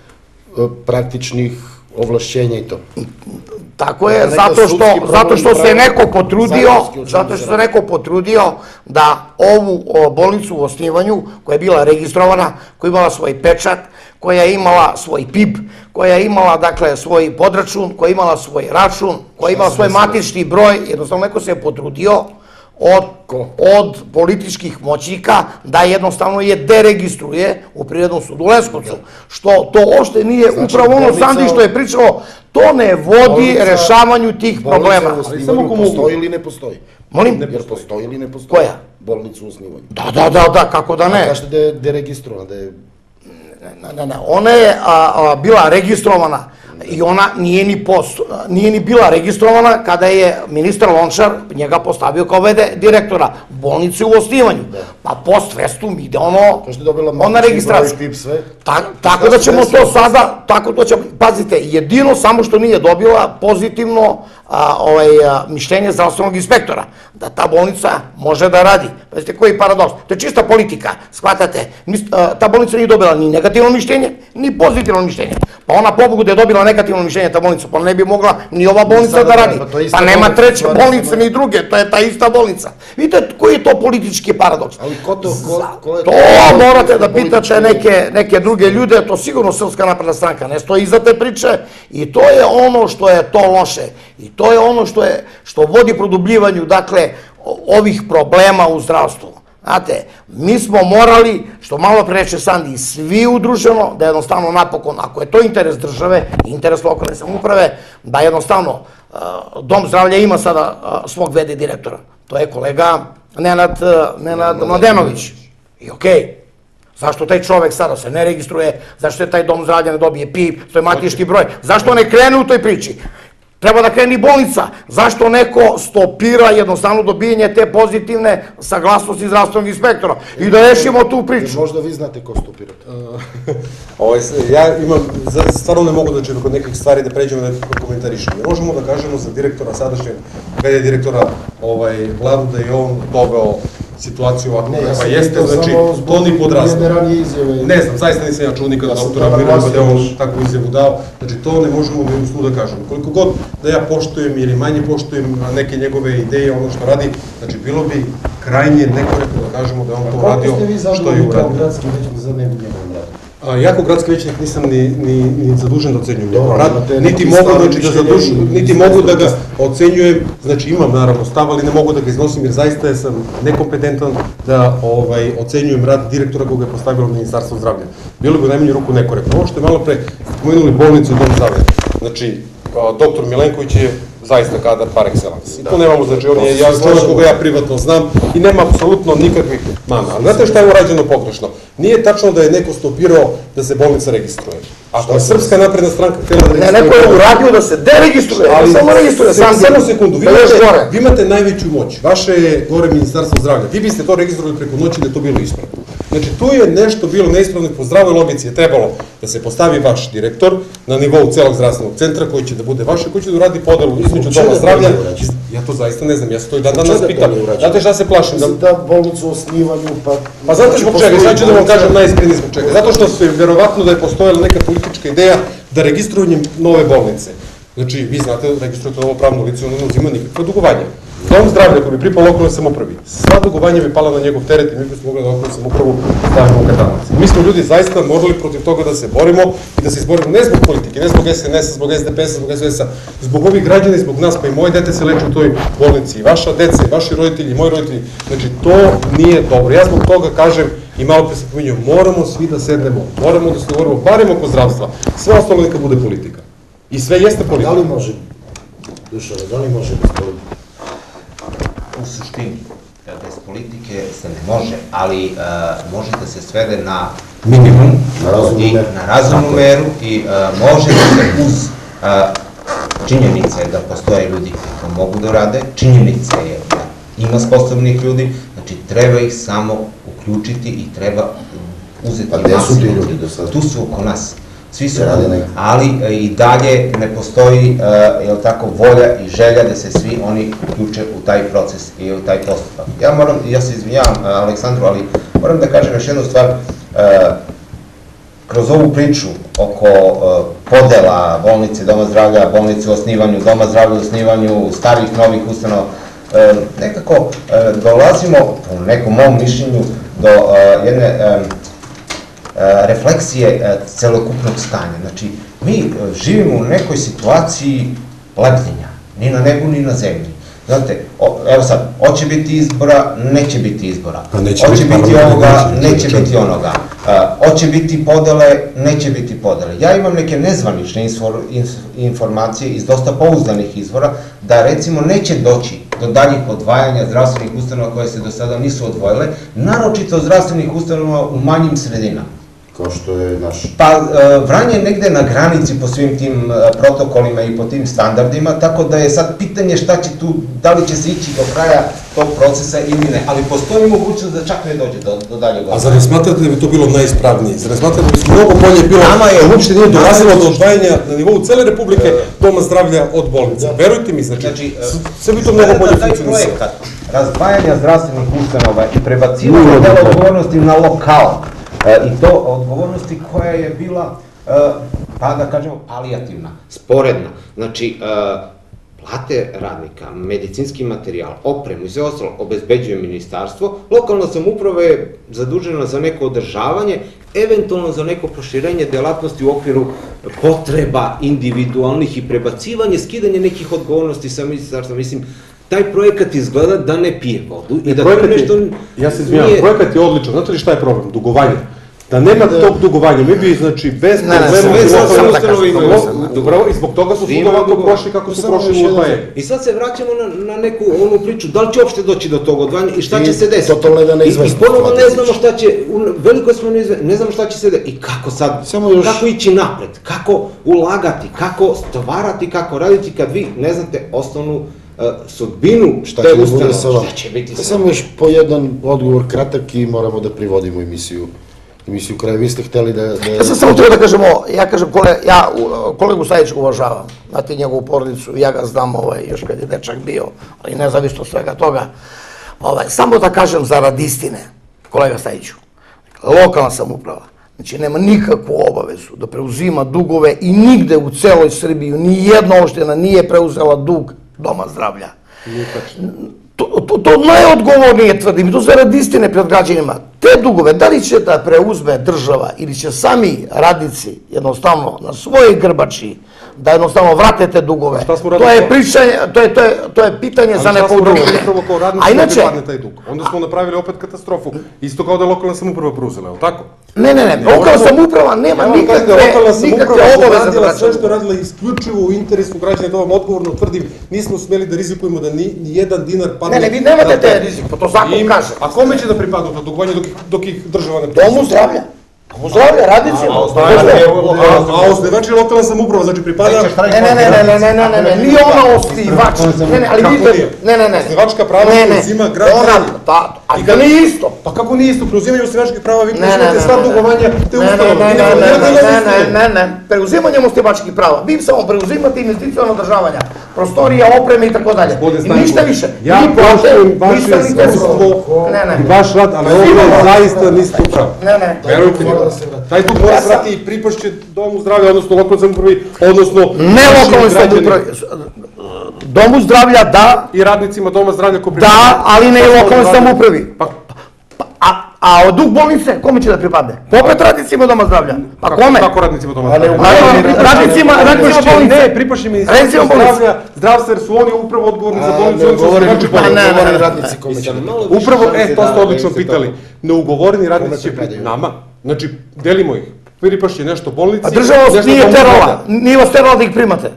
e, praktičnih ovlašćenja i to. Tako je, Neka zato sudski što, problem zato što se pravo- neko potrudio, zakonski o čemu zato se što se radi. neko potrudio da ovu o, bolnicu u osnivanju, koja je bila registrovana, koja je imala svoj pečat, koja je imala svoj P I B, koja je imala, dakle, svoj podračun, koja je imala svoj račun, koja je imala se svoj desilo? matični broj, jednostavno neko se je potrudio od, od političkih moćnika da jednostavno je deregistruje u Privrednom sudu u Leskovcu. Što to uopšte nije Znači, upravo ono bolnica- Sandi što je pričao, to ne vodi Bolnica- rešavanju tih problema. Bolnica u osnivanju postoji ili ne postoji? Molim? Jer postoji ili ne postoji? Koja? Bolnica u osnivanju. Da, da, da, da, kako da A ne. kažete da je deregistrovana, da je... Ne, ne, ne, ona je a, a, bila registrovana i ona nije ni, posto, nije ni bila registrovana kada je ministar Lončar njega postavio kao vede direktora bolnice u osnivanju. Pa post festum ide ono, Kažete dobila ona matični broj, registracija. P I B, sve? Ta- tako da se ćemo desilo? to sada, tako to ćemo, pazite, jedino samo što nije dobila pozitivno a, ovaj, a, mišljenje zdravstvenog inspektora, da ta bolnica može da radi. Pazite, koji paradoks, to je čista politika, shvatate, Mis- a, ta bolnica nije dobila ni negativno mišljenje, ni pozitivno mišljenje. Pa ona pobogu da je dobila negativno mišljenje ta bolnica, pa ne bi mogla ni ova bolnica sada da da, radi. pa to je ista Pa nema bolnica, treće stvarno bolnice samo- ni druge, to je ta ista bolnica. Vidite koji je to politički paradoks. Ali ko to, ko, ko je To morate da pitate neke, neke druge ljude, to sigurno Srpska napredna stranka ne stoji iza te priče i to je ono što je to loše i to je ono što je što vodi produbljivanju, dakle, o- ovih problema u zdravstvu. Znate, mi smo morali, što malo pre reče Sandi, svi udruženo, da jednostavno napokon, ako je to interes države, interes lokalne samouprave, da jednostavno uh, Dom zdravlja ima sada uh, svog vede direktora. To je kolega Nenad, uh, Nenad Mladenović. I okej, zašto taj čovek sada se ne registruje, zašto je taj dom zdravlja ne dobije P I B, svoj matični broj, zašto ne krene u toj priči? Treba da kreni bolnica, zašto neko stopira jednostavno dobijanje te pozitivne saglasnosti zdravstvenog inspektora i da rešimo tu priču. Možda vi znate ko stopirate. Ovaj, ja imam, za- stvarno ne mogu da ću kod nekih stvari da pređemo da komentarišem. Ne možemo da kažemo za direktora sadašnjeg, kada je direktora ovaj, Vladu da je on doveo situaciju ovako kakva jeste, znači to ni pod razlog. Ne znam, zaista nisam ja čuo nikada doktora Mirovića da je on takvu izjavu dao, znači to ne možemo da uslu da kažemo. Koliko god da ja poštujem ili manje poštujem neke njegove ideje, ono što radi, znači bilo bi krajnje nekorektno da kažemo da je on to uradio što je uradio. gradski većnik za njegovom radu? A, ja kao gradski većnik nisam ni, ni, ni zadužen da ocenjujem njegov Dobro, rad, imate niti neki mogu, stav, znači, da mišljenje zadužim, i- niti i mogu da ga sve ocenjujem, znači imam naravno stav, ali ne mogu da ga iznosim jer zaista sam nekompetentan da ovaj, ocenjujem rad direktora koga je postavilo Ministarstvo zdravlja. Bilo bi u najmanju ruku nekorektno. Ovo što je malo pre spomenuli bolnicu i dom zdravlja. Znači, a, doktor Milenković je zaista kadar par excellence. I to nemamo, znači on je ja, čovjek koga ja privatno znam i nema apsolutno nikakvih mana. Ali znate šta je urađeno pogrešno? Nije tačno da je neko stopirao da se bolnica registruje. Ako je Srpska napredna stranka htjela da Ne, registruje... neko je uradio da se deregistruje, ali samo registruje, se- sam samo sekundu, vi da još imate, gore. vi imate najveću moć, vaše je gore Ministarstvo zdravlja, vi biste to registrovali preko noći da je to bilo ispravno. Znači, tu je nešto bilo neispravno i po zdravoj logici je trebalo da se postavi vaš direktor na nivou celog zdravstvenog centra koji će da bude vaš i koji će da uradi podelu između Zbog čega doma to zdravlja. nije urađeno? Ja to zaista ne znam, ja se to i dan Zbog danas čega to pitam. nije urađeno? Znate šta se plašim? Da, Mislim da bolnicu u osnivanju, pa... Pa znate zbog čega, sad ću da vam Bolnica- kažem najiskrenije zbog čega. Zato što se verovatno da je postojala neka politička ideja da registrovanjem nove bolnice, znači vi znate, registrujete novo pravno lice, ono ne uzima nikakva dugovanja. Dom zdravlja koji bi pripao lokalnoj samoupravi, sva dugovanja bi pala na njegov teret i mi bismo mogli da lokalnu samoupravu stavimo u katanac. Mi smo ljudi zaista morali protiv toga da se borimo i da se izborimo ne zbog politike, ne zbog S N S-a, zbog S D P S-a, zbog S V S-a, zbog ovih građana i zbog nas, pa i moje dete se leči u toj bolnici, i vaša deca, i vaši roditelji, i moji roditelji. Znači, to nije dobro. Ja zbog toga kažem, i malo pre se pominjao, moramo svi da sednemo, moramo da se dogovorimo, barem oko zdravstva. Sve ostalo neka bude politika. I sve jeste Da politika. li može, Dušane, da li može bez politike? U suštini, bez politike se ne može, ali e, može da se svede na minimum, Na razumnu i- meru. na razumnu meru i e, može da se uz e, činjenica je da postoje ljudi koji mogu da rade, činjenica je da ima sposobnih ljudi, znači treba ih samo uključiti i treba uzeti Pa gde su ti ljudi do sada? Tu su oko nas. Svi su radi, ali i dalje ne postoji, jel tako, volja i želja da se svi oni uključe u taj proces i u taj postupak. Ja moram, ja se izvinjavam Aleksandru, ali moram da kažem još jednu stvar, kroz ovu priču oko podela bolnice, doma zdravlja, bolnice u osnivanju, doma zdravlja u osnivanju, starih, novih ustanova, nekako dolazimo, po nekom mom mišljenju, do jedne refleksije celokupnog stanja. Znači, mi živimo u nekoj situaciji lepljenja, ni na nebu, ni na zemlji. Znate, evo sad, hoće biti izbora, neće biti izbora. Hoće biti ovoga, neće biti onoga. Hoće biti podele, neće biti podele. Ja imam neke nezvanične informacije iz dosta pouzdanih izvora da, recimo, neće doći do daljih odvajanja zdravstvenih ustanova koje se do sada nisu odvojile, naročito zdravstvenih ustanova u manjim sredinama. Kao što je naš... Pa, Vranje je negde na granici po svim tim protokolima i po tim standardima, tako da je sad pitanje šta će tu, da li će se ići do kraja tog procesa ili ne, ali postoji mogućnost da čak ne dođe do daljeg odvajanja. A zar ne smatrate da bi to bilo najispravnije? Zar ne smatrate da bi se mnogo bolje bilo da uopšte nije dolazilo do odvajanja na nivou cele Republike doma zdravlja od bolnica? Verujte mi, znači, sve bi to mnogo bolje funkcionisalo. Razdvajanja zdravstvenih ustanova i prebacivanja dela odgovornosti na lokal, i to odgovornosti koja je bila, pa da kažemo, palijativna, sporedna. Znači, plate radnika, medicinski materijal, opremu i sve ostalo obezbeđuje ministarstvo, lokalna samouprava je zadužena za neko održavanje, eventualno za neko proširenje delatnosti u okviru potreba individualnih i prebacivanje, skidanje nekih odgovornosti sa ministarstva. Mislim, taj projekat izgleda da ne pije vodu i da to nešto... Ja se izvinjam, projekat je odličan. Znate li šta je problem? Dugovanje. Da nema tog dugovanja, mi bi, znači, bez problema... Upravo, i zbog toga su sud ovako prošli kako su prošli u odvaje. I sad se vraćamo na neku onu priču, da li će uopšte doći do tog odvajanja i šta će se desiti. I ponovno ne znamo šta će, veliko smo neizvesni, ne znamo šta će se desiti. I kako sad, kako ići napred, kako ulagati, kako stvarati, kako raditi kad vi ne znate osnovnu sudbinu te ustanove, šta će biti sa... Samo još po jedan odgovor kratak i moramo da privodimo emisiju. Emisiju kraja, vi ste hteli da... Ja sam samo htio da kažemo, ja kažem, ja kolegu Stajića uvažavam, znate njegovu porodicu, ja ga znam još kad je dečak bio, ali nezavisno svega toga. Samo da kažem zarad istine, kolega Stajiću, lokalna samouprava, znači nema nikakvu obavezu da preuzima dugove i nigde u celoj Srbiji ni jedna opština nije preuzela dug doma zdravlja. To najodgovornije tvrdim, i to zarad istine pred građanima. Te dugove, da li će da preuzme država ili će sami radnici jednostavno na svojoj grbači da jednostavno vrate te dugove. To je pričanje, to je pitanje za nekog drugog. Ali šta smo radili upravo kao radnici da ne padne taj dug? Onda smo napravili opet katastrofu. Isto kao da je lokalna samouprava preuzela, je li tako? Ne, ne, ne, lokalna samouprava nema nikakve obaveze da vraća. Sve što je radila isključivo u interesu građana, da vam odgovorno tvrdim, nismo smeli da rizikujemo da ni jedan dinar padne. Ne, ne, vi nemate te rizik, pa to zakon kaže. A kome će da pripada to dugovanje dok ih država ne preuzela? Domu zdravlja. Domu zdravlja, radnicima. A osnivač je lokalna samouprava, znači pripada... Ne, ne, ne, ne, ne, ne, ne, ne, nije ona osnivač. Ne, ne, ali vidite, ne, ne, ne. Osnivačka prava preuzima grad Vranje. Ali to nije isto. Pa kako nije isto? Preuzimanje osnivačkih prava, vi preuzimate sva dugovanja te ustanove. Ne, ne, ne, ne, ne, preuzimanjem osnivačkih prava. Vi samo preuzimate investicijalno održavanja, prostorija, opreme i tako dalje. I ništa više. Ja poštujem vaše iskustvo i vaš rad, ali ovo zaista niste upravo. Ne, ne. Verujte mi. Taj dug mora vrati i pripašće domu zdravlja, odnosno lokalnoj samoupravi, odnosno... Ne lokalnoj samoupravi. Domu zdravlja, da. I radnicima doma zdravlja ko pripadne. Da, ali ne i lokalnoj samoupravi. A dug bolnice, kome će da pripadne? Opet radnicima doma zdravlja. Pa kome? Kako radnicima doma zdravlja? Radnicima bolnice. Ne, pripašće ministarstvo zdravlja, zdravstva, jer su oni upravo odgovorni za bolnicu. Neugovoreni radnici kome će da pripadne. Upravo, e, to ste odlično pitali. Neugovoreni radnici će pripadne nama. Znači, delimo ih. Pripašće nešto bolnici. A država vas nije terala, nije vas terala da ih primate.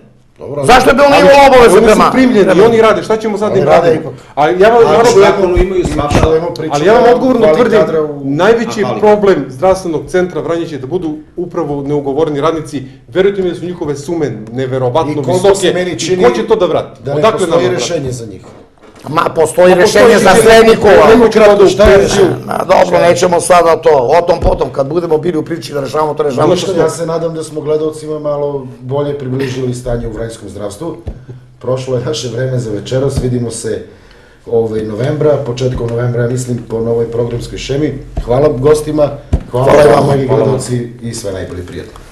Zašto je bilo nivo obaveze prema? Oni su primljeni i oni rade, šta ćemo sad im raditi? Ali ja vam Ali ja vam odgovorno tvrdim, najveći problem zdravstvenog centra Vranje će da budu upravo neugovoreni radnici. Verujte mi da su njihove sume neverovatno visoke i ko će to da vrati? Da ne postoji rešenje za njih. Ma, postoji rešenje za sve Nikola. Šta je rešenje? Dobro, nećemo sada to, o tom potom, kad budemo bili u priči da rešavamo to, rešavamo to. Ja se nadam da smo gledalcima malo bolje približili stanje u vranjskom zdravstvu. Prošlo je naše vreme za večeras, vidimo se novembra, početkom novembra, ja mislim, po novoj programskoj šemi. Hvala gostima, hvala vam, moji gledalci i sve najbolje, prijatno.